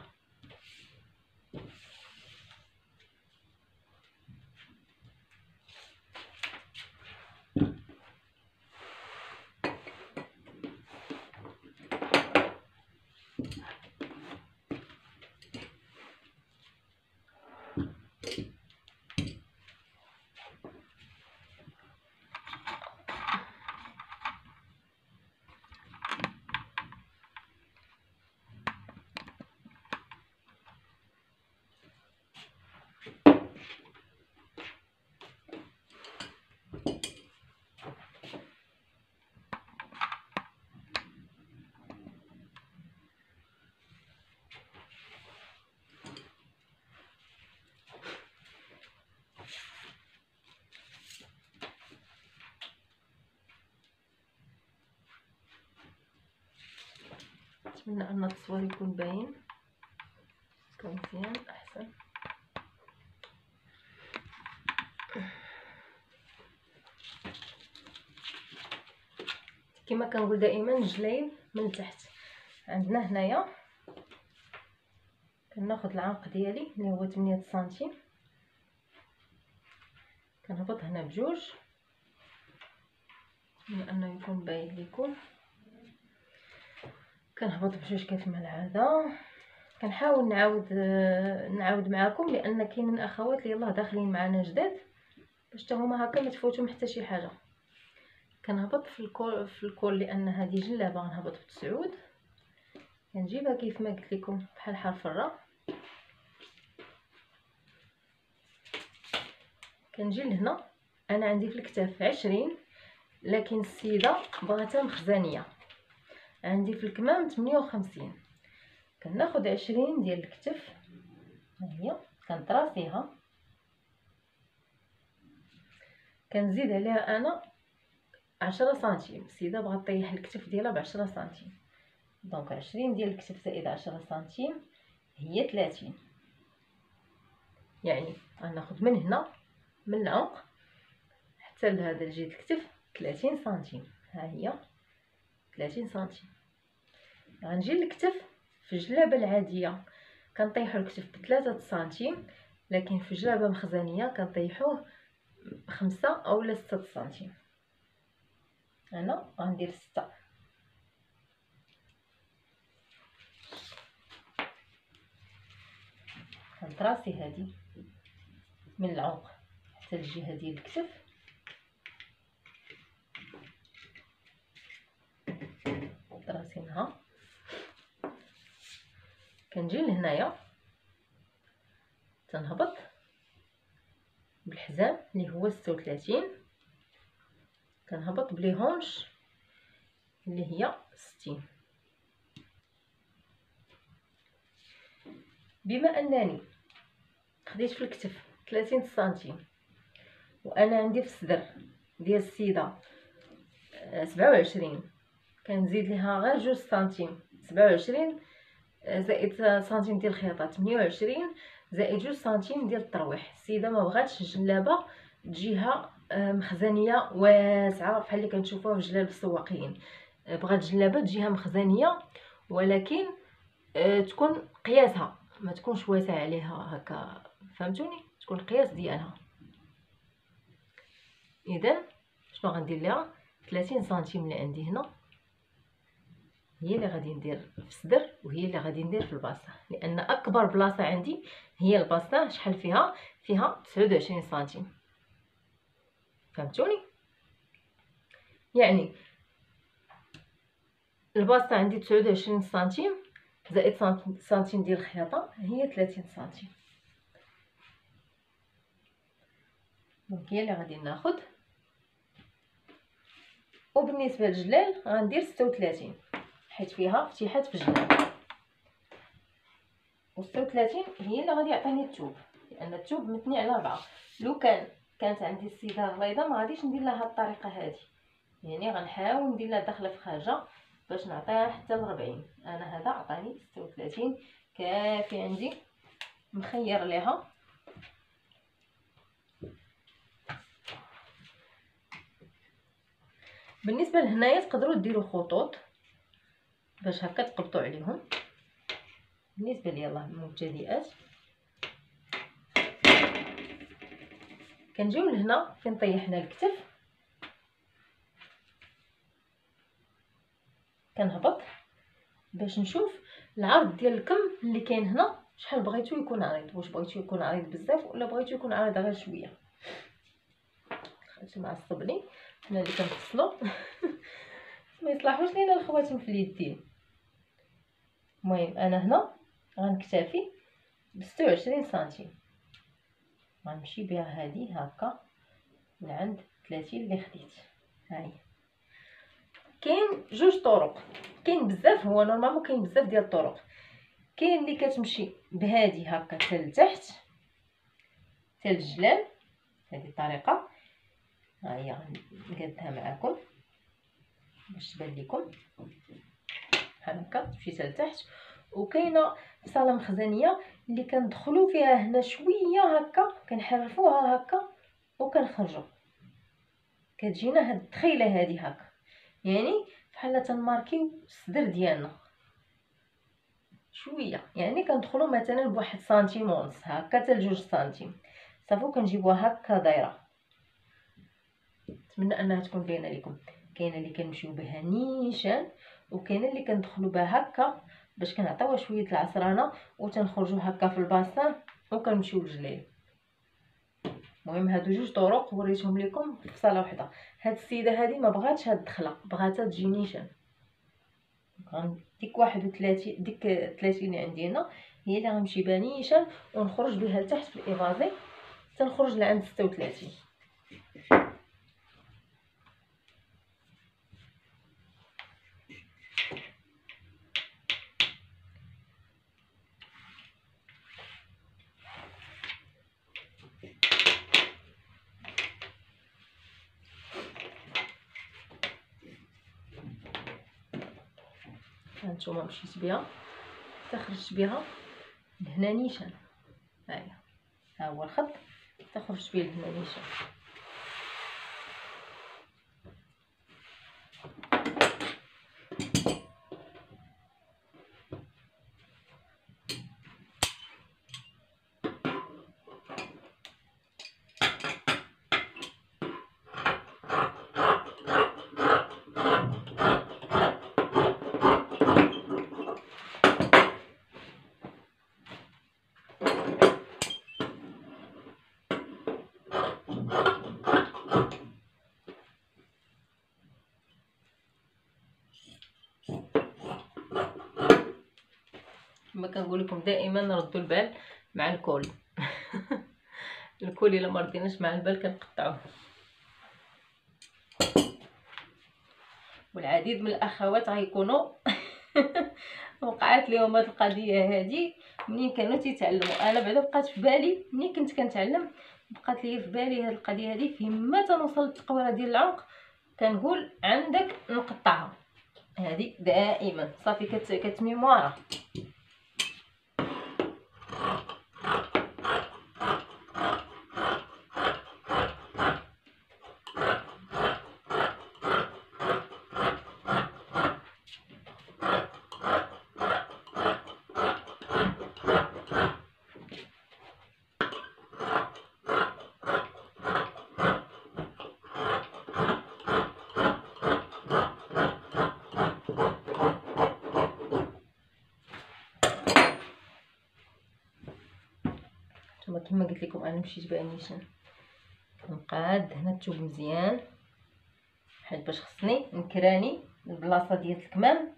نتمنى ان التصوير يكون باين مزيان احسن. كما كنقول دائما الجلايب من تحت عندنا هنايا كناخد العنق ديالي اللي هو 8 سنتيم، كنهبط هنا بجوج لانه يكون باين ليكم، كنهبط بجوج كيف ما العاده. كنحاول نعاود معكم لان كاينين اخوات اللي يلاه داخلين معنا جداد باش حتى هما هكا ما تفوتهم حتى شي حاجه. كنهبط في الكول لان هذه جلابه غنهبط ب9، كنجيبها كيف ما قلت لكم بحال حرف الراء، كنجي لهنا. انا عندي في الكتاف 20، لكن السيده بغاتها مخزنيه. عندي في الكمام 58. كناخد 20 ديال الكتف، ها هي كنطراسيها، كنزيد عليها انا 10 سنتيم. السيده بغات طيح الكتف ديالها ب10 سنتيم، دونك 20 ديال الكتف زائد 10 سنتيم هي 30. يعني غناخد من هنا من العنق حتى لهذا الجهه الكتف 30 سنتيم. ها هي 30 سنتيم. غنجي للكتف في الجلابه العاديه كنطيحوا الكتف ب3 سنتيم، لكن في جلابه مخزنيه كنطيحوه ب5 او 6 سنتيم. انا غندير 6. كنطراسي هذه من العنق حتى الجهه ديال الكتف، طراسينها. كنجي لهنايا تنهبط بالحزام اللي هو 36، كنهبط بلي هونش اللي هي 60. بما انني خديت في الكتف 30 سنتيم وانا عندي في الصدر ديال السيده 27، كنزيد ليها غير 2 سنتيم. 27 زائد سنتيم ديال الخياطه 28 زائد 2 سنتيم ديال الترويح. السيده ما بغاتش الجلابه تجيها مخزنيه واسعه بحال اللي كنشوفوها في جلال السواقين، بغات الجلابه تجيها مخزنيه ولكن تكون قياسها، ما تكونش واسع عليها هكا، فهمتوني؟ تكون القياس ديالها. اذا شنو غندير ليها؟ 30 سنتيم اللي عندي هنا هي اللي غادي ندير في الصدر، وهي اللي غادي ندير في الباسطه، لان اكبر بلاصه عندي هي الباسطه. شحال فيها 29 سنتيم، فهمتوني؟ يعني الباسطه عندي 29 سنتيم زائد سنتيم ديال الخياطه هي 30 سنتيم. دونك هي اللي غادي ناخذ. وبالنسبه للجلال غندير 36 حيت فيها فتيحات في الجلال، و 36 هي اللي غادي يعطيني الثوب، لان الثوب متني على 4. لو كانت عندي السيده غليظه ما غاديش ندير لها الطريقه هذه، يعني غنحاول ندير لها داخله في خارجه باش نعطيها حتى ل 40. انا هذا عطاني 36 كافي عندي، مخير ليها. بالنسبه لهنايا تقدروا ديروا خطوط باش هكا تقبطوا عليهم. بالنسبه لي يلاه المبتدئات كنجيو لهنا فين طيحنا الكتف، كنهبط باش نشوف العرض ديال الكم اللي كاين هنا شحال بغيتو يكون عريض، واش بغيتو يكون عريض بزاف ولا بغيتو يكون عريض غير شويه. خاطر معصبني حنا اللي كنفصلوا ما يصلحوش لينا الخواتم في اليدين. المهم انا هنا غنكتفي ب 26 سنتيم، غنمشي بها هذه هكا من عند 30 اللي خديت. هاهي كاين جوج طرق، كاين بزاف، هو نورمالمون كاين بزاف ديال الطرق. كاين اللي كتمشي بهذه هكا حتى لتحت حتى الجلال، هذه الطريقه. ها هي نقادها معكم باش تبان لكم بحال هكا تمشي حتى لتحت. وكاينه صاله مخزنيه اللي كندخلوا فيها هنا شويه هكا، كنحرفوها هكا وكنخرجوا، كتجينا هاد التخيله هذه هكا، يعني بحال تنماركيو الصدر ديالنا. شويه، يعني كندخلوا مثلا بواحد سنتيم ونص هكا حتى لجوج سنتيم صافي، كنجيبوها هكا دايره. نتمنى انها تكون باينه لكم. كاينه اللي كنمشيو بها نيشان، وكاينه اللي كندخلوا بها هكا باش كنعطيوها شويه العصرانه وتنخرجوا هكا في الباسان وكنمشيو للجليل. المهم هادو جوج طرق وريتهم لكم في صاله وحده. هاد السيده هذه ما بغاتش هاد الدخله، بغاتها تجي نيشان. ديك 31 ديك 30 اللي عندي هنا هي اللي غنمشي بها نيشان ونخرج بها لتحت في الايفازي تنخرج لعند 36. هانتوما مشيت بها حتى خرجت بها لهنا نيشان. هاهي ها هو الخط حتى خرجت بيه لهنا نيشان. كما كنقول لكم دائما ردوا البال مع الكول. الكول الا ما رديناش مع البال كنقطعوه. والعديد من الاخوات غيكونوا وقعت لهم هاد القضيه هذه منين كانوا تيتعلموا. انا بعدا بقات في بالي ملي كنت كنتعلم، بقات لي في بالي هاد القضيه هذه فيما تنوصل للتقويره ديال العنق كنقول عندك نقطعها. هذه دائما صافي كتميمواره. كما قلت لكم انا مشيت بها نيشان نقاد هنا الثوب مزيان حيت باش خصني نكراني البلاصه ديال الكمام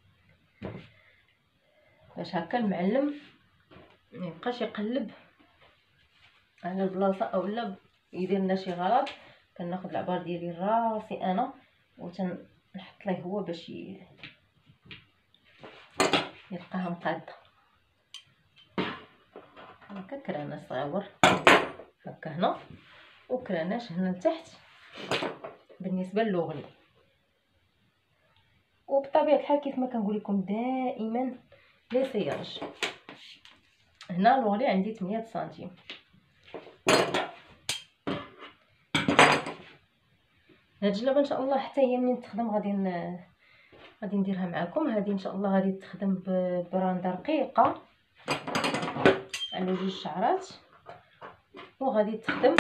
باش هكا المعلم ما يبقاش يقلب على البلاصه اولا يدير لنا شي غلط. كناخذ العبار ديالي راسي انا وتنحط ليه هو باش يلقاها مقاده. هكا كراناش صغيور هكا هنا وكراناش هنا لتحت بالنسبه للوغلي. وبطبيعه الحال كيف ما كنقول لكم دائما لي سياج هنا الوغلي عندي 8 سنتيم. هاد الجلابه ان شاء الله حتى هي منين تخدم غادي نديرها معكم. هذه ان شاء الله غادي تخدم ببرانده رقيقه على جوج شعرات وغادي تخدم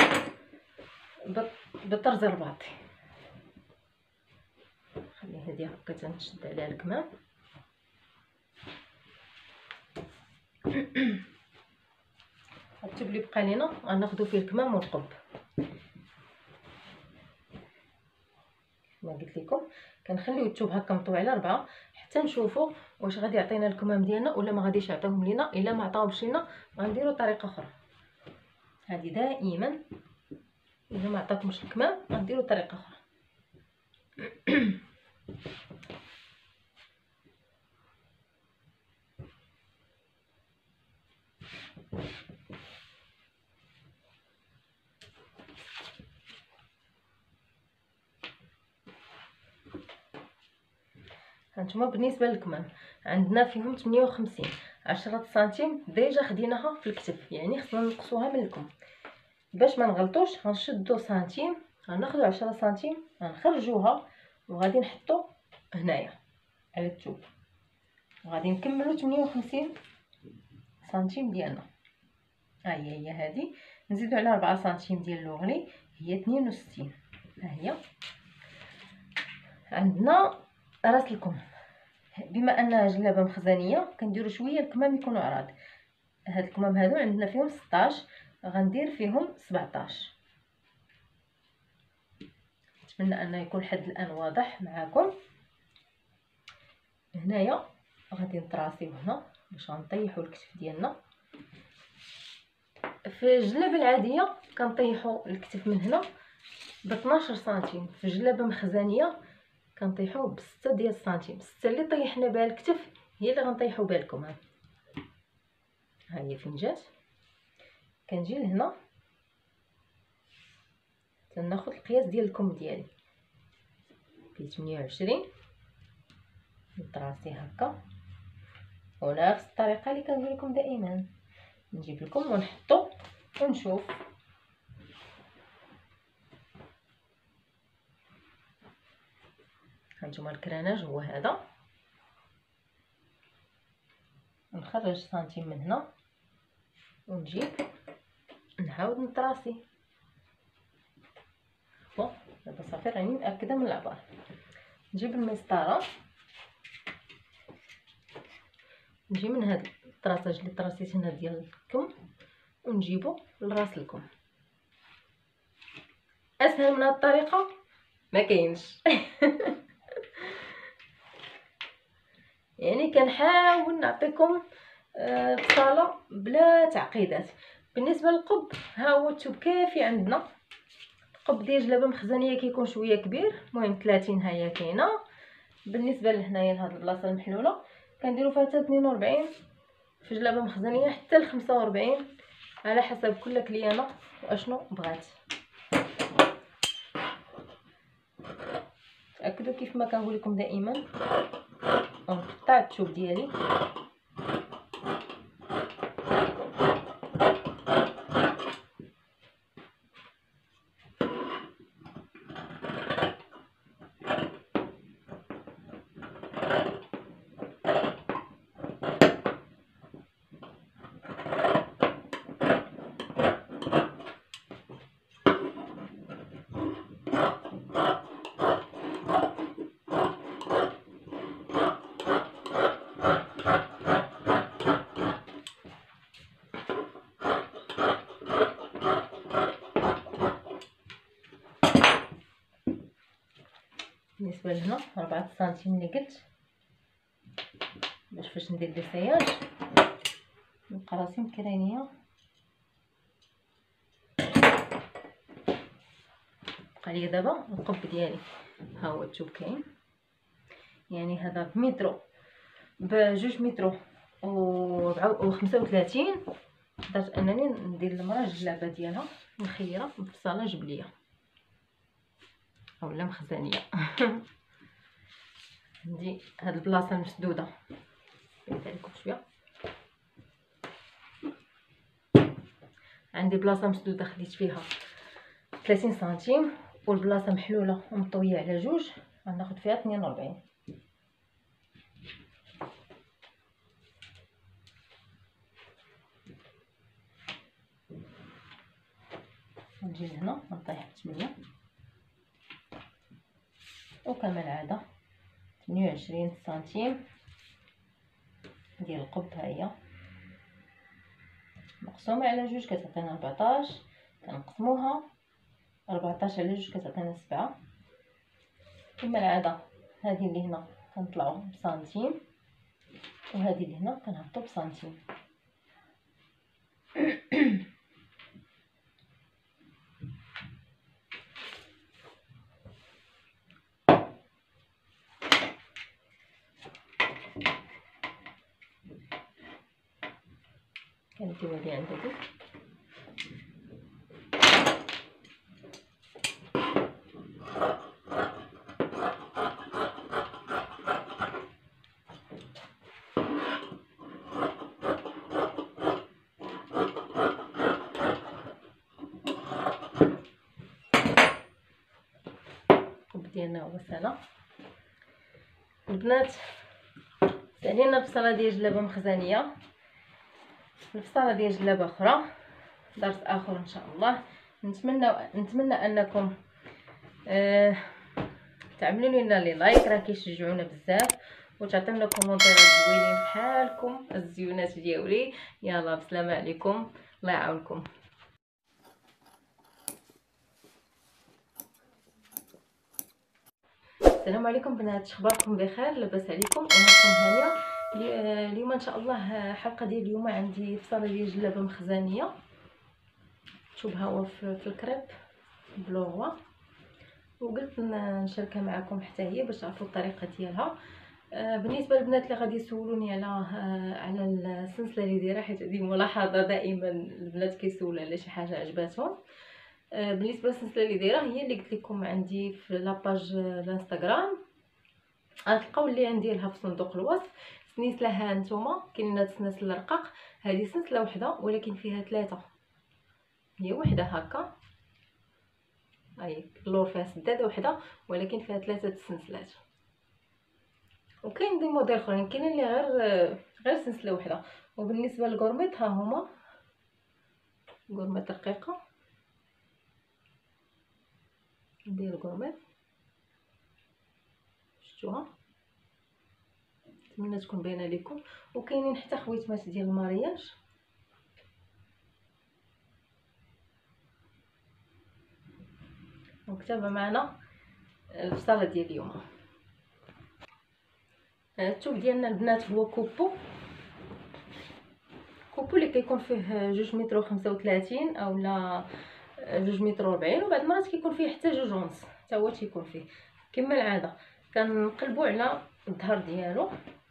بطرز رباطي. خلي هذه هكا تنشد عليها الكمام. الثوب اللي بقى لينا غناخذوا فيه الكمام والقب. كما قلت لكم كنخليو الثوب هكا مطوي على 4 حتى نشوفوا واش غادي يعطينا الكمام ديالنا ولا ما غاديش يعطيهم لينا. الا ما عطاوش لينا غنديروا طريقه اخرى. هذه دائما الا ما عطاكمش الكمام غنديروا طريقه اخرى. هانتوما بالنسبه للكمام عندنا فيهم 58 10 سنتيم ديجا خديناها في الكتف، يعني خصنا نقصوها من الكم باش ما نغلطوش. غنشدو سنتيم غناخدو 10 سنتيم غنخرجوها وغادي نحطو هنايا على الثوب. غادي نكملو 58 سنتيم ديالنا. ها هي هذه، نزيدو على 4 سنتيم ديال لوغلي، هي 62. ها هي عندنا راس الكم. بما انها جلابه مخزنيه كنديروا شويه الكمام يكونوا عراض. هاد الكمام هادو عندنا فيهم 16، غندير فيهم 17. نتمنى ان يكون حد الان واضح معكم. هنايا غادي نطراسيو هنا باش غنطيحوا الكتف ديالنا. في الجلابه العاديه كنطيحوا الكتف من هنا ب 12 سنتيم، في جلابه مخزنيه كنطيحوا ب 6 ديال السنتيم. 6 اللي طيحنا بها الكتف هي اللي غنطيحوا بها الكمام. ها هي فين جات. كنجي لهنا تناخذ القياس ديال الكم ديالي في 28، نطراسي هكا ونفس الطريقه اللي كنقول لكم دائما. نجيب لكم ونحطو ونشوف. هانتوما الكراناج هو هذا. نخرج سنتيم من هنا ونجيب نعاود نطراسي. دابا صافي راني متاكده من العبار. نجيب المسطره، نجي من هاد الطراساج اللي طراسيت هنا ديال الكم ونجيبو لراس الكم. اسهل من هاد الطريقه ما كاينش. يعني كنحاول نعطيكم بصاله بلا تعقيدات. بالنسبه للقب، ها هو التوب كافي عندنا. القب ديال جلابه مخزنيه كيكون شويه كبير، المهم 30 ها هي كاينه. بالنسبه لهنايا لهاد البلاصه المحلوله كنديروا فيها حتى 42 في جلابه مخزنيه حتى ل 45 على حسب كل كليانه واشنو بغات. تاكدوا كيف ما كنقول لكم دائما نقطع التوب ديالي. بالنسبه لهنا 4 سنتيم اللي قلت باش فاش ندير ليسياج نبقى راسي مكرانيه. بقى لي دابا القب ديالي. ها هو التوب كاين، يعني هذا بمترو بجوج مترو و 35. درت انني ندير المراه الجلابه ديالها مخيره بصاله جبليه اولا مخزنيه. عندي هاد البلاصه مسدوده، نبين لكم شويه. عندي بلاصه مسدوده خديت فيها 30 سنتيم، والبلاصه محلوله ومطويه على جوج غناخد فيها 42. نجي لهنا نطيح 8 وكما العاده 28 سنتيم ديال القب. ها هي مقسومه على جوج كتعطينا 14، كنقسموها 14 على جوج كتعطينا 7. كما العاده هذه اللي هنا كنطلعوا بسنتيم وهذه اللي هنا كنهبطوا بسنتيم. كندير هذه عند هذه. القب ديالنا هو سهله. البنات علينا البصله ديال جلابه مخزنيه، البصله ديال جلابه اخرى، درس اخر ان شاء الله. نتمنى انكم تعملوا لنا لي لايك، راه كيشجعونا بزاف، وتعطيونا كومونتيرات زوينين بحالكم الزيونات ديالي. يلا بسلامه عليكم، الله يعاونكم. السلام عليكم بنات، اخباركم بخير؟ لاباس عليكم؟ اموركم هانيه؟ اليوم ان شاء الله حلقه ديال اليوم عندي فصاله ديال جلابه مخزنيه، شوفها هو في الكريب بلوروا، وقلت نشاركها معكم حتى هي باش تعرفوا الطريقه ديالها. بالنسبه للبنات اللي غادي يسولوني على السلسله اللي دايره، حيت هذه ملاحظه دائما البنات كيسولوا على شي حاجه عجباتهم. بالنسبه للسلسله اللي دايره هي اللي قلت لكم عندي في لاباج الانستغرام، غتلقاو اللي عندي لها في صندوق الوصف. سنيت لها نتوما كاينين هاد السناسل الرقاق، هذه سلسله وحده ولكن فيها ثلاثه، هي وحده هكا، هاي اللور فيها سداده وحده ولكن فيها ثلاثه السنسلات. وكاين دي موديل اخرين كاينين اللي غير سلسله وحده. وبالنسبه للغورميت ها هما غورميت رقيقه، ندير الغورميت شفتوها، نتمنى تكون باينه لكم. وكاينين حتى خويتمات ديال المارياج، وكتابه معنا الفصاله ديال اليوم. الثوب ديالنا البنات هو كوبو اللي كيكون فيه 2 متر و35 اولا 2 متر و40، وبعض المرات كيكون فيه حتى 2 ونص حتى هو تيكون فيه. كما العاده كنقلبوا على الظهر ديالو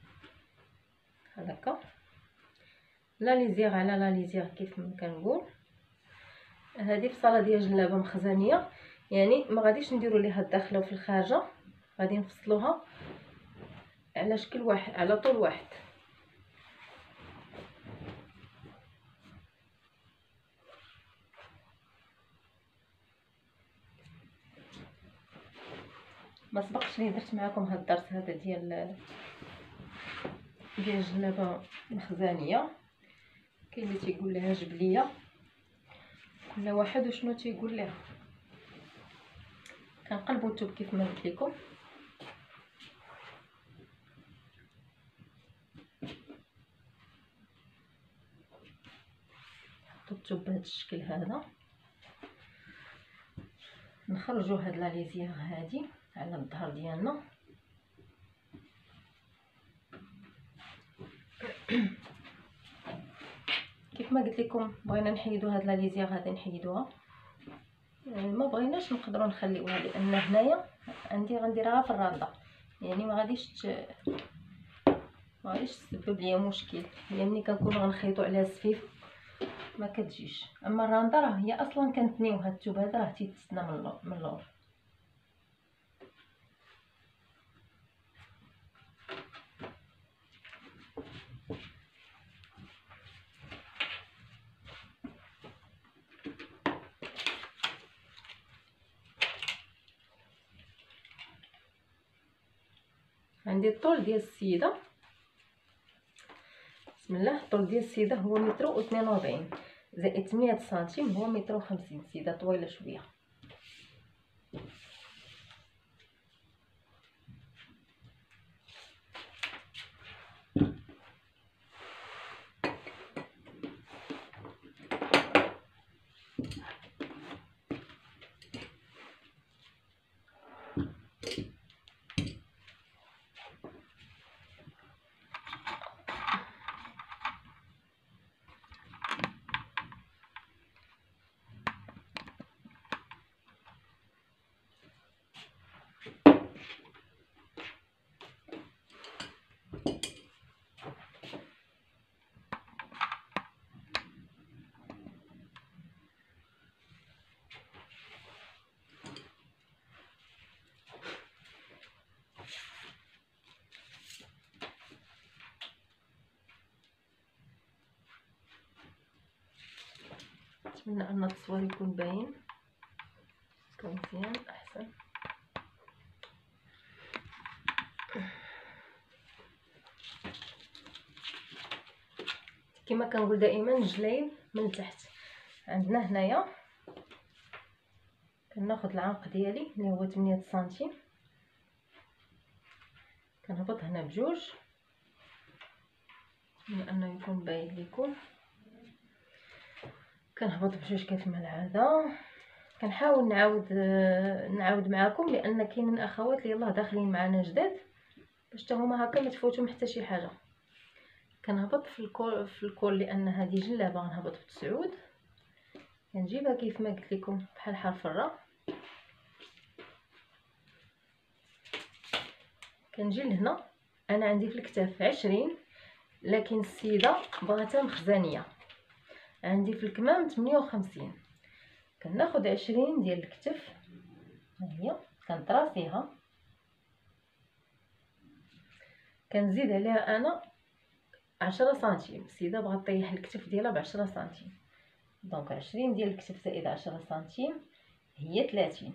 هكا، لا ليزيغ على لا ليزيغ كيف ما كنقول. هذه فصاله ديال جلابه مخزنيه، يعني ما غاديش نديروا ليها الداخله وفي الخارجه، غادي نفصلوها على شكل واحد، على طول واحد. ما سبقش لي درت معكم هذا الدرس هذا ديال جلابه مخزنيه. كاين اللي تيقول لها جبليه، كل واحد وشنو تيقول لها. كنقلبوا الثوب كيف ما قلت لكم، نحطوا الثوب بهذا الشكل هذا، نخرجوا هاد لا ليزيغ هادي على الظهر ديالنا. كيف ما قلت لكم بغينا نحيدوا هاد لا ليزيغ هذه نحيدوها، ما بغيناش نقدروا نخليوها، لان هنايا عندي غنديرها في الرانده، يعني ما غاديش تسبب ليا مشكل. هي ملي كنكونوا غنخيطوا عليها السفيف ما كتجيش، اما الرانده راه هي اصلا كنتنيو هاد الثوب هذا راه تيتسنى من اللور. عندي الطول ديال السيده، بسم الله. الطول ديال السيده هو 1.42 متر زائد 8 سنتيم، هو 1.50 متر. سيده طويله شويه. نتمنى ان التصوير يكون باين، يكون مزيان احسن. كما كنقول دائما الجلايب من التحت. عندنا هنايا كناخذ العنق ديالي اللي هو 8 سنتيم، كنهبط هنا بجوج لانه يكون باين لكم، كنهبط بجوج كيف ما العاده. كنحاول نعاود معكم لان كاينين اخوات اللي يلاه داخلين معنا جداد باش حتى هما هكا ما تفوتهم حتى شي حاجه. كنهبط في الكول لان هذه جلابه غنهبط ب9، كنجيبها كيف ما قلت لكم بحال حرف الراء، كنجي لهنا. انا عندي في الكتاف 20، لكن السيده بغاتها مخزنيه. عندي في الكمام 58. كناخذ 20 ديال الكتف، ها هي كنطراسيها، كنزيد عليها انا 10 سنتيم. السيده بغات طيح الكتف ديالها ب10 سنتيم، دونك 20 ديال الكتف زائد 10 سنتيم هي 30.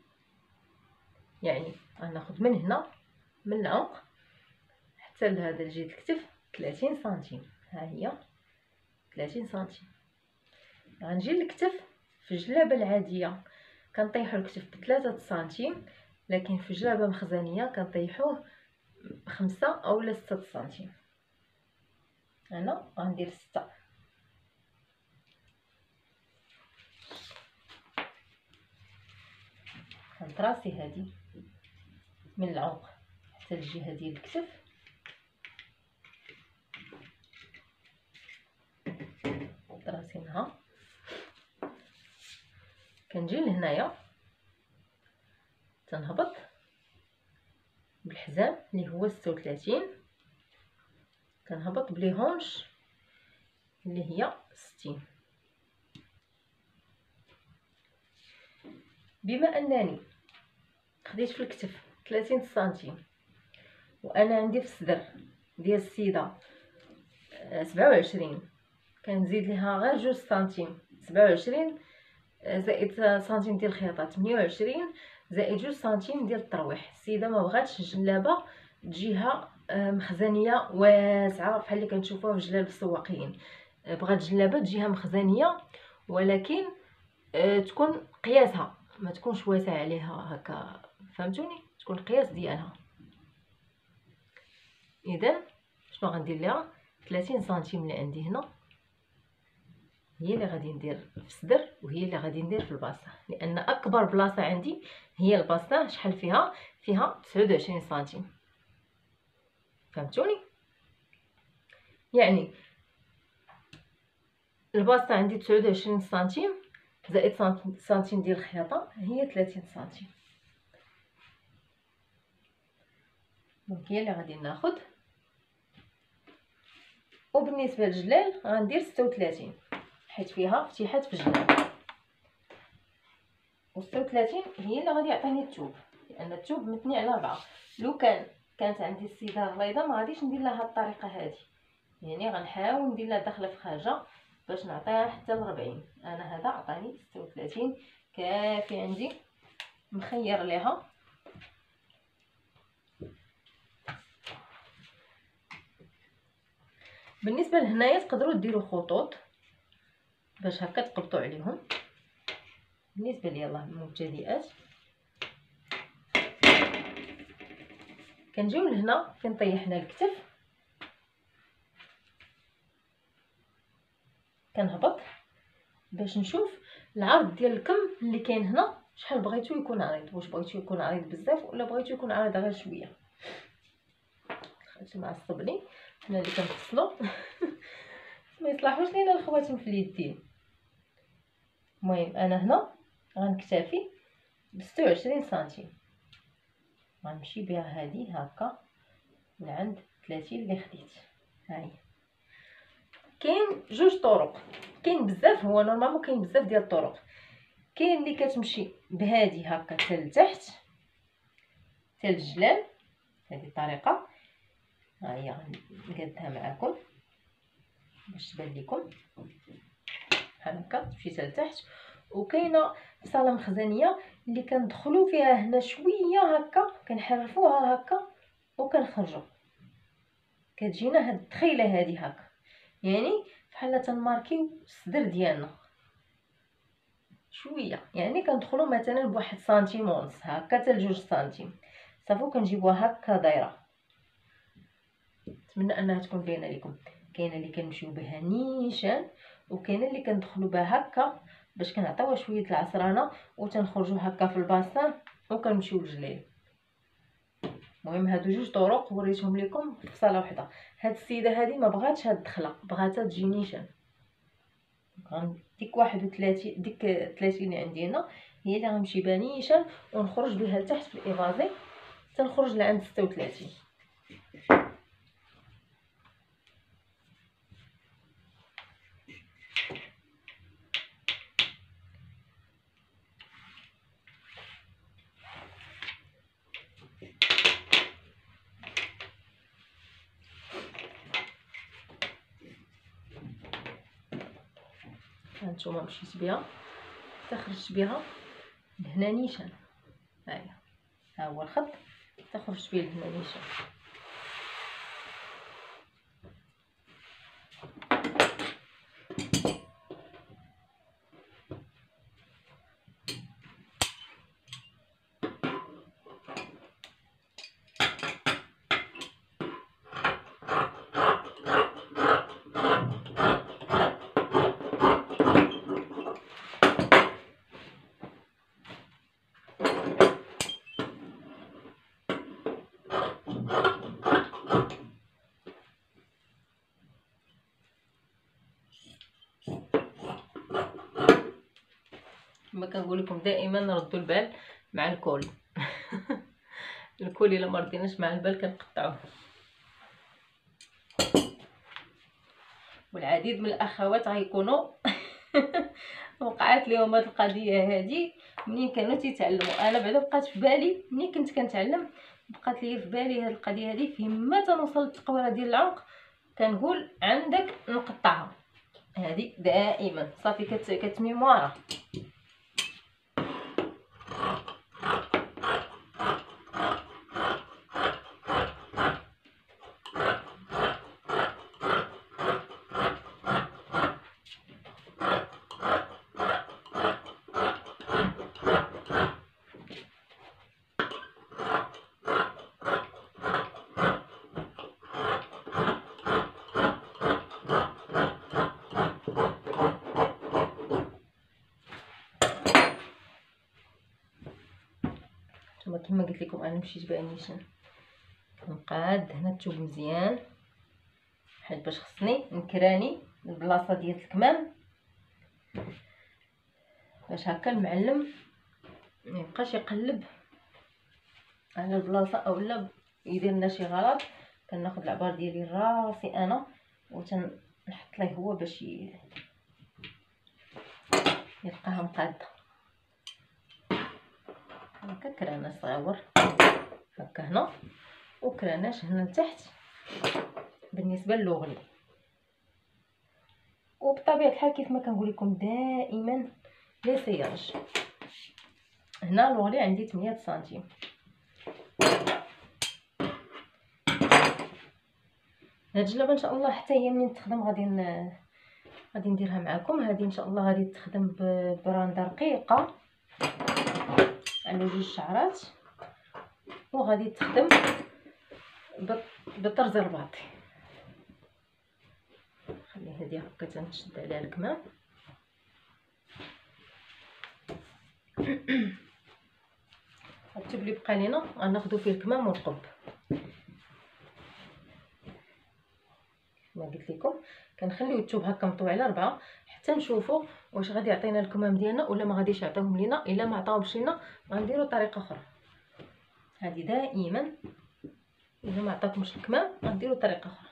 يعني غناخذ من هنا من العنق حتى لهذا الجهه الكتف 30 سنتيم. ها هي 30 سنتيم. غنجي للكتف في الجلابه العاديه كنطيحوا الكتف ب3 سنتيم، لكن في جلابه مخزنيه كنطيحوه 5 او 6 سنتيم. انا غندير 6. كنطراسي هذه من العنق حتى الجهه ديال الكتف، طراسينها. كنجي لهنايا تنهبط بالحزام اللي هو 36، كنهبط بلي هونش اللي هي 60. بما انني خديت في الكتف 30 سنتيم وانا عندي في الصدر ديال السيده 27، كنزيد ليها غير 2 سنتيم. 27 زائد سنتيم ديال الخياطه 28 زائد 2 سنتيم ديال الترويح. السيده ما بغاتش الجلابه تجيها مخزنيه واسعه بحال اللي كنشوفوها في جلاب السواقين، بغات الجلابه تجيها مخزنيه ولكن تكون قياسها، ما تكونش واسع عليها هكا، فهمتوني؟ تكون القياس ديالها. اذا شنو غندير ليها؟ 30 سنتيم اللي عندي هنا هي اللي غادي ندير في الصدر، وهي اللي غادي ندير في الباسطه، لان اكبر بلاصه عندي هي الباسطه. شحال فيها؟ 29 سنتيم، فهمتوني؟ يعني الباسطه عندي 29 سنتيم زائد سنتيم ديال الخياطه هي 30 سنتيم. دونك هي اللي غادي ناخذ. وبالنسبه للجلال غندير 36 حيت فيها فتيحات في الجلال، و 36 هي اللي غادي يعطيني الثوب، لان الثوب متني على 4. لو كانت عندي السيده غليظه ما غاديش ندير لها هاد الطريقه هذه، يعني غنحاول ندير لها داخله في خارجه باش نعطيها حتى ل 40. انا هذا عطاني 36 كافي عندي، مخير ليها. بالنسبه لهنايا تقدروا ديروا خطوط باش هكا تقبطوا عليهم. بالنسبه لي يلاه المبتدئات كنجيو لهنا فين طيحنا الكتف، كنهبط باش نشوف العرض ديال الكم اللي كاين هنا شحال بغيتو يكون عريض، واش بغيتو يكون عريض بزاف ولا بغيتو يكون عريض غير شويه. خليتو معصبني حنا اللي كنفصلوا ما يصلحوش لينا الخواتم في اليدين. المهم انا هنا غنكتفي ب 26 سنتيم، غنمشي بها هذه هكا لعند 30 اللي خديت. هاهي كاين جوج طرق، كاين بزاف، هو نورمالمون كاين بزاف ديال الطرق. كاين اللي كتمشي بهذه هكا حتى لتحت حتى الجلال، هذه الطريقه. ها هي غنقادها معكم باش تبان لكم بحال هكا تمشي حتى لتحت. وكاينه صاله مخزنيه اللي كندخلوا فيها هنا شويه هكا، كنحرفوها هكا وكنخرجوا، كتجينا هاد الدخيله هذه هكا، يعني بحال تنماركيو الصدر ديالنا شويه، يعني كندخلوا مثلا بواحد سنتيم ونص هكا حتى لجوج سنتيم صافي، كنجيبوها هكا دايره. نتمنى انها تكون باينه لكم. كاينه اللي كنمشيو بها نيشان، وكاينه اللي كندخلوا بها هكا باش كنعطيوها شويه العصرانه وتنخرجوا هكا في الباسان وكنمشيو للجليل. المهم هادو جوج طرق وريتهم لكم في صاله وحده. هاد السيده هذه ما بغاتش هاد الدخله، بغاتها تجي نيشان. ديك 31 ديك 30 اللي عندي هنا هي اللي غنمشي بها نيشان ونخرج بها لتحت في الايفازي تنخرج لعند 36. هانتوما مشيت بها حتى خرجت بها لهنا نيشان. هاهي ها هو الخط حتى خرجت بيه لهنا نيشان. كما كنقول لكم دائما ردوا البال مع الكول. الكول الا ما رديناش مع البال كنقطعوه. والعديد من الاخوات غيكونوا وقعت لهم هاد القضيه هذه منين كانوا تيتعلموا. انا بعدا بقات في بالي منين كنت كنتعلم، بقات لي في بالي هاد القضيه هذه فيما تنوصل للتقويره ديال العنق كنقول عندك نقطعها. هذه دائما صافي كتميمواره. كما قلت لكم انا مشيت بها نيشان كنقاد هنا الثوب مزيان حيت باش خصني نكراني البلاصه ديال الكمام باش هكا المعلم ميبقاش يقلب على البلاصه اولا يدير لنا شي غلط. كناخذ العبار ديالي راسي انا وتنحط ليه هو باش يلقاها مقاده. هكا كرانه صغيور هكا هنا وكراناش هنا لتحت بالنسبه للوغلي. وبطبيعه الحال كيف ما كنقول لكم دائما لي سياج هنا الوغلي عندي 8 سنتيم. هاد الجلابه ان شاء الله حتى هي منين تخدم غادي نديرها معكم. هذه ان شاء الله غادي تخدم ببرانده رقيقه على جوج شعرات وغادي تخدم بطرز رباطي. خلي هذه هكا تنشد عليها الكمام. الثوب اللي بقى لينا غناخذوا فيه الكمام والقب. كما قلت لكم كنخليو الثوب هكا مطوي على 4 حتى نشوفوا واش غادي يعطينا الكمام ديالنا ولا ما غاديش يعطيهم لينا. الا ما عطاوش لينا غنديروا طريقه اخرى. هذه دائما الا ما عطاكمش الكمام غنديروا طريقه اخرى.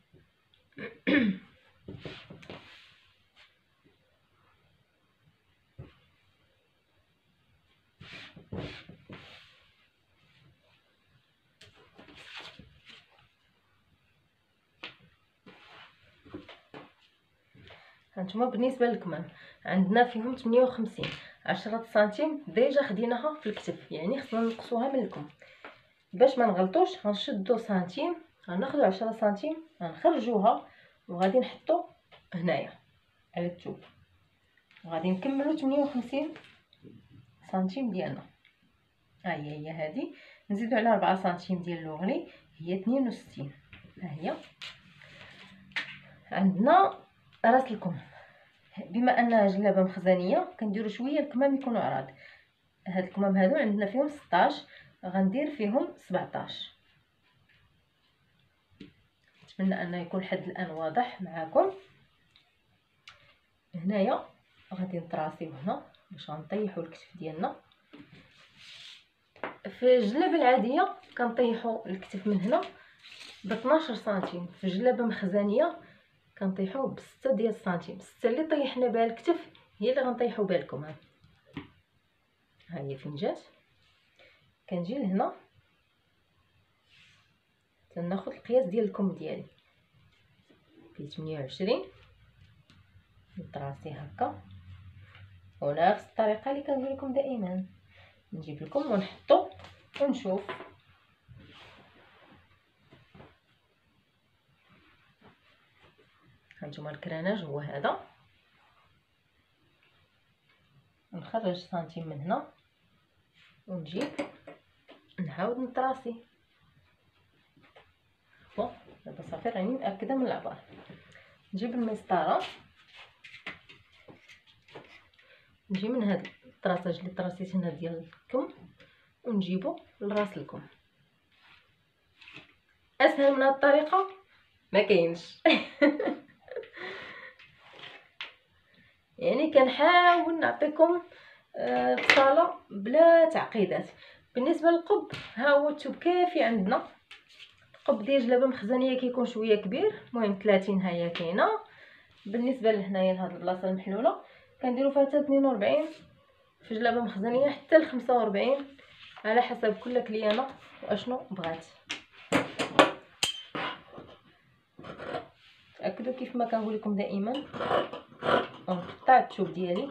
هانتوما بالنسبه للكمام عندنا فيهم 58 10 سنتيم ديجا خديناها في الكتف، يعني خصنا نقصوها من الكم. باش ما نغلطوش غنشدو سنتيم غناخدو 10 سنتيم غنخرجوها وغادي نحطو هنايا على الثوب. غادي نكملو 58 سنتيم ديالنا. ها هي هذه، نزيدو على 4 سنتيم ديال لوغلي، هي 62. ها هي عندنا راس الكم. بما انها جلابه مخزنيه كنديروا شويه الكمام يكونوا عراض. هاد الكمام هادو عندنا فيهم 16، غندير فيهم 17. نتمنى ان يكون حد الان واضح معكم. هنايا غادي نطراسيو هنا باش غنطيحوا الكتف ديالنا. في الجلابه العاديه كنطيحوا الكتف من هنا ب 12 سنتيم، في الجلابه مخزنيه كنطيحوه ب 6 ديال السنتيم. 6 اللي طيحنا بها الكتف هي اللي غنطيحوا بها الكمام. ها هي فين جات. كنجي لهنا تناخذ القياس ديال الكم ديالي في 28، نطراسي هكا، ونفس الطريقه اللي كنقول لكم دائما. نجيب لكم ونحطو ونشوف. هانتوما الكراناج هو هذا. نخرج سنتيم من هنا ونجيب نعاود نطراسي. دابا صافي راني متاكده من العبار. نجيب المسطره، نجي من هاد الطراساج اللي طراسيت هنا ديال الكم ونجيبو لراس الكم. اسهل من هاد الطريقه ما كاينش. يعني كنحاول نعطيكم بصاله بلا تعقيدات. بالنسبه للقب، ها هو الثوب كافي عندنا. القب ديال جلابه مخزنيه كيكون شويه كبير، المهم 30 ها هي كاينه. بالنسبه لهنايا لهاد البلاصه المحلوله كنديروا فيها حتى 42 في جلابه مخزنيه حتى ل 45 على حسب كل كليانه واشنو بغات. تاكدوا كيف ما كنقول لكم دائما نقطع الثوب ديالي.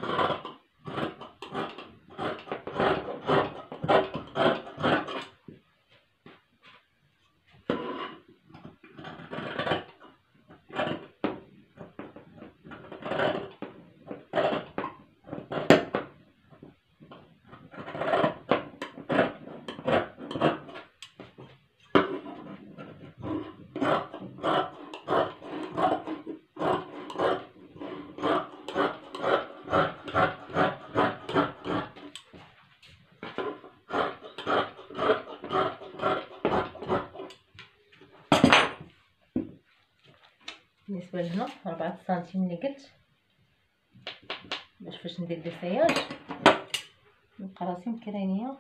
بالنسبه لهنا 4 سنتيم اللي قلت باش فاش ندير ليسياج نبقى راسي مكرانيه.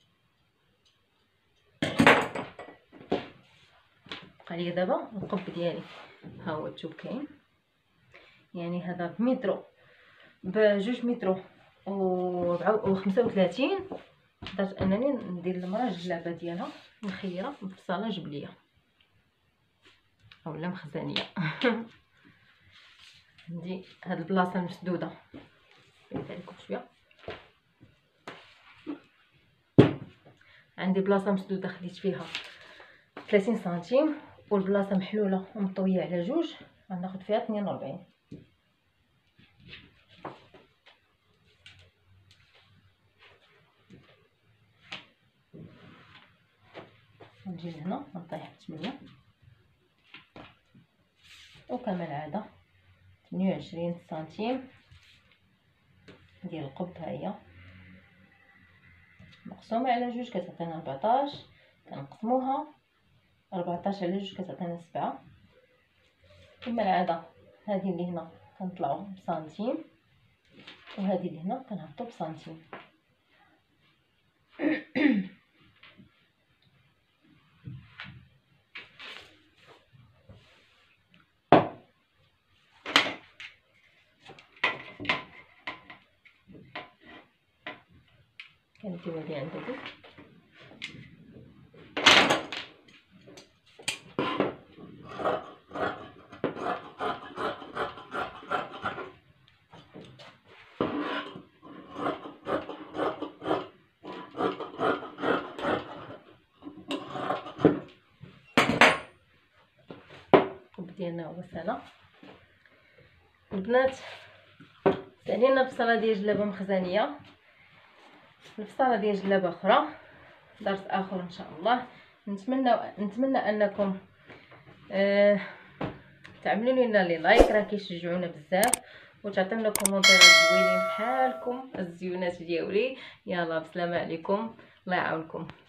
بقى لي دابا القب ديالي. ها هو الثوب كاين، يعني هذا بمترو بجوج مترو و 35. درت انني ندير للمراه الجلابه ديالها مخيره مفصله جبليه اولا مخزنيه. عندي هاد البلاصه المسدوده نبين لكم شويه. عندي بلاصه مسدوده خديت فيها 30 سنتيم، والبلاصه محلوله ومطويه على جوج غناخذ فيها 42. نجي لهنا نطيح ب 8 وكما العاده 28 سنتيم ديال القب. ها هي مقسومه على جوج كتعطينا 14، كنقسموها 14 على جوج كتعطينا 7. كما العاده هذه اللي هنا كنطلعوا بسنتيم وهذه اللي هنا كنهبطوا بسنتيم. كنديرو هذه عند هذه. الكوب ديالنا هو سالا. البنات علينا البصله ديال جلابه مخزنيه، البصله ديال جلابه اخرى، درس اخر ان شاء الله. نتمنى انكم تعملوا لنا لي لايك، راه كيشجعونا بزاف، وتعطيونا كومونتيرات زوينين بحالكم الزيونات ديالي. يلا بسلامه عليكم، الله يعاونكم.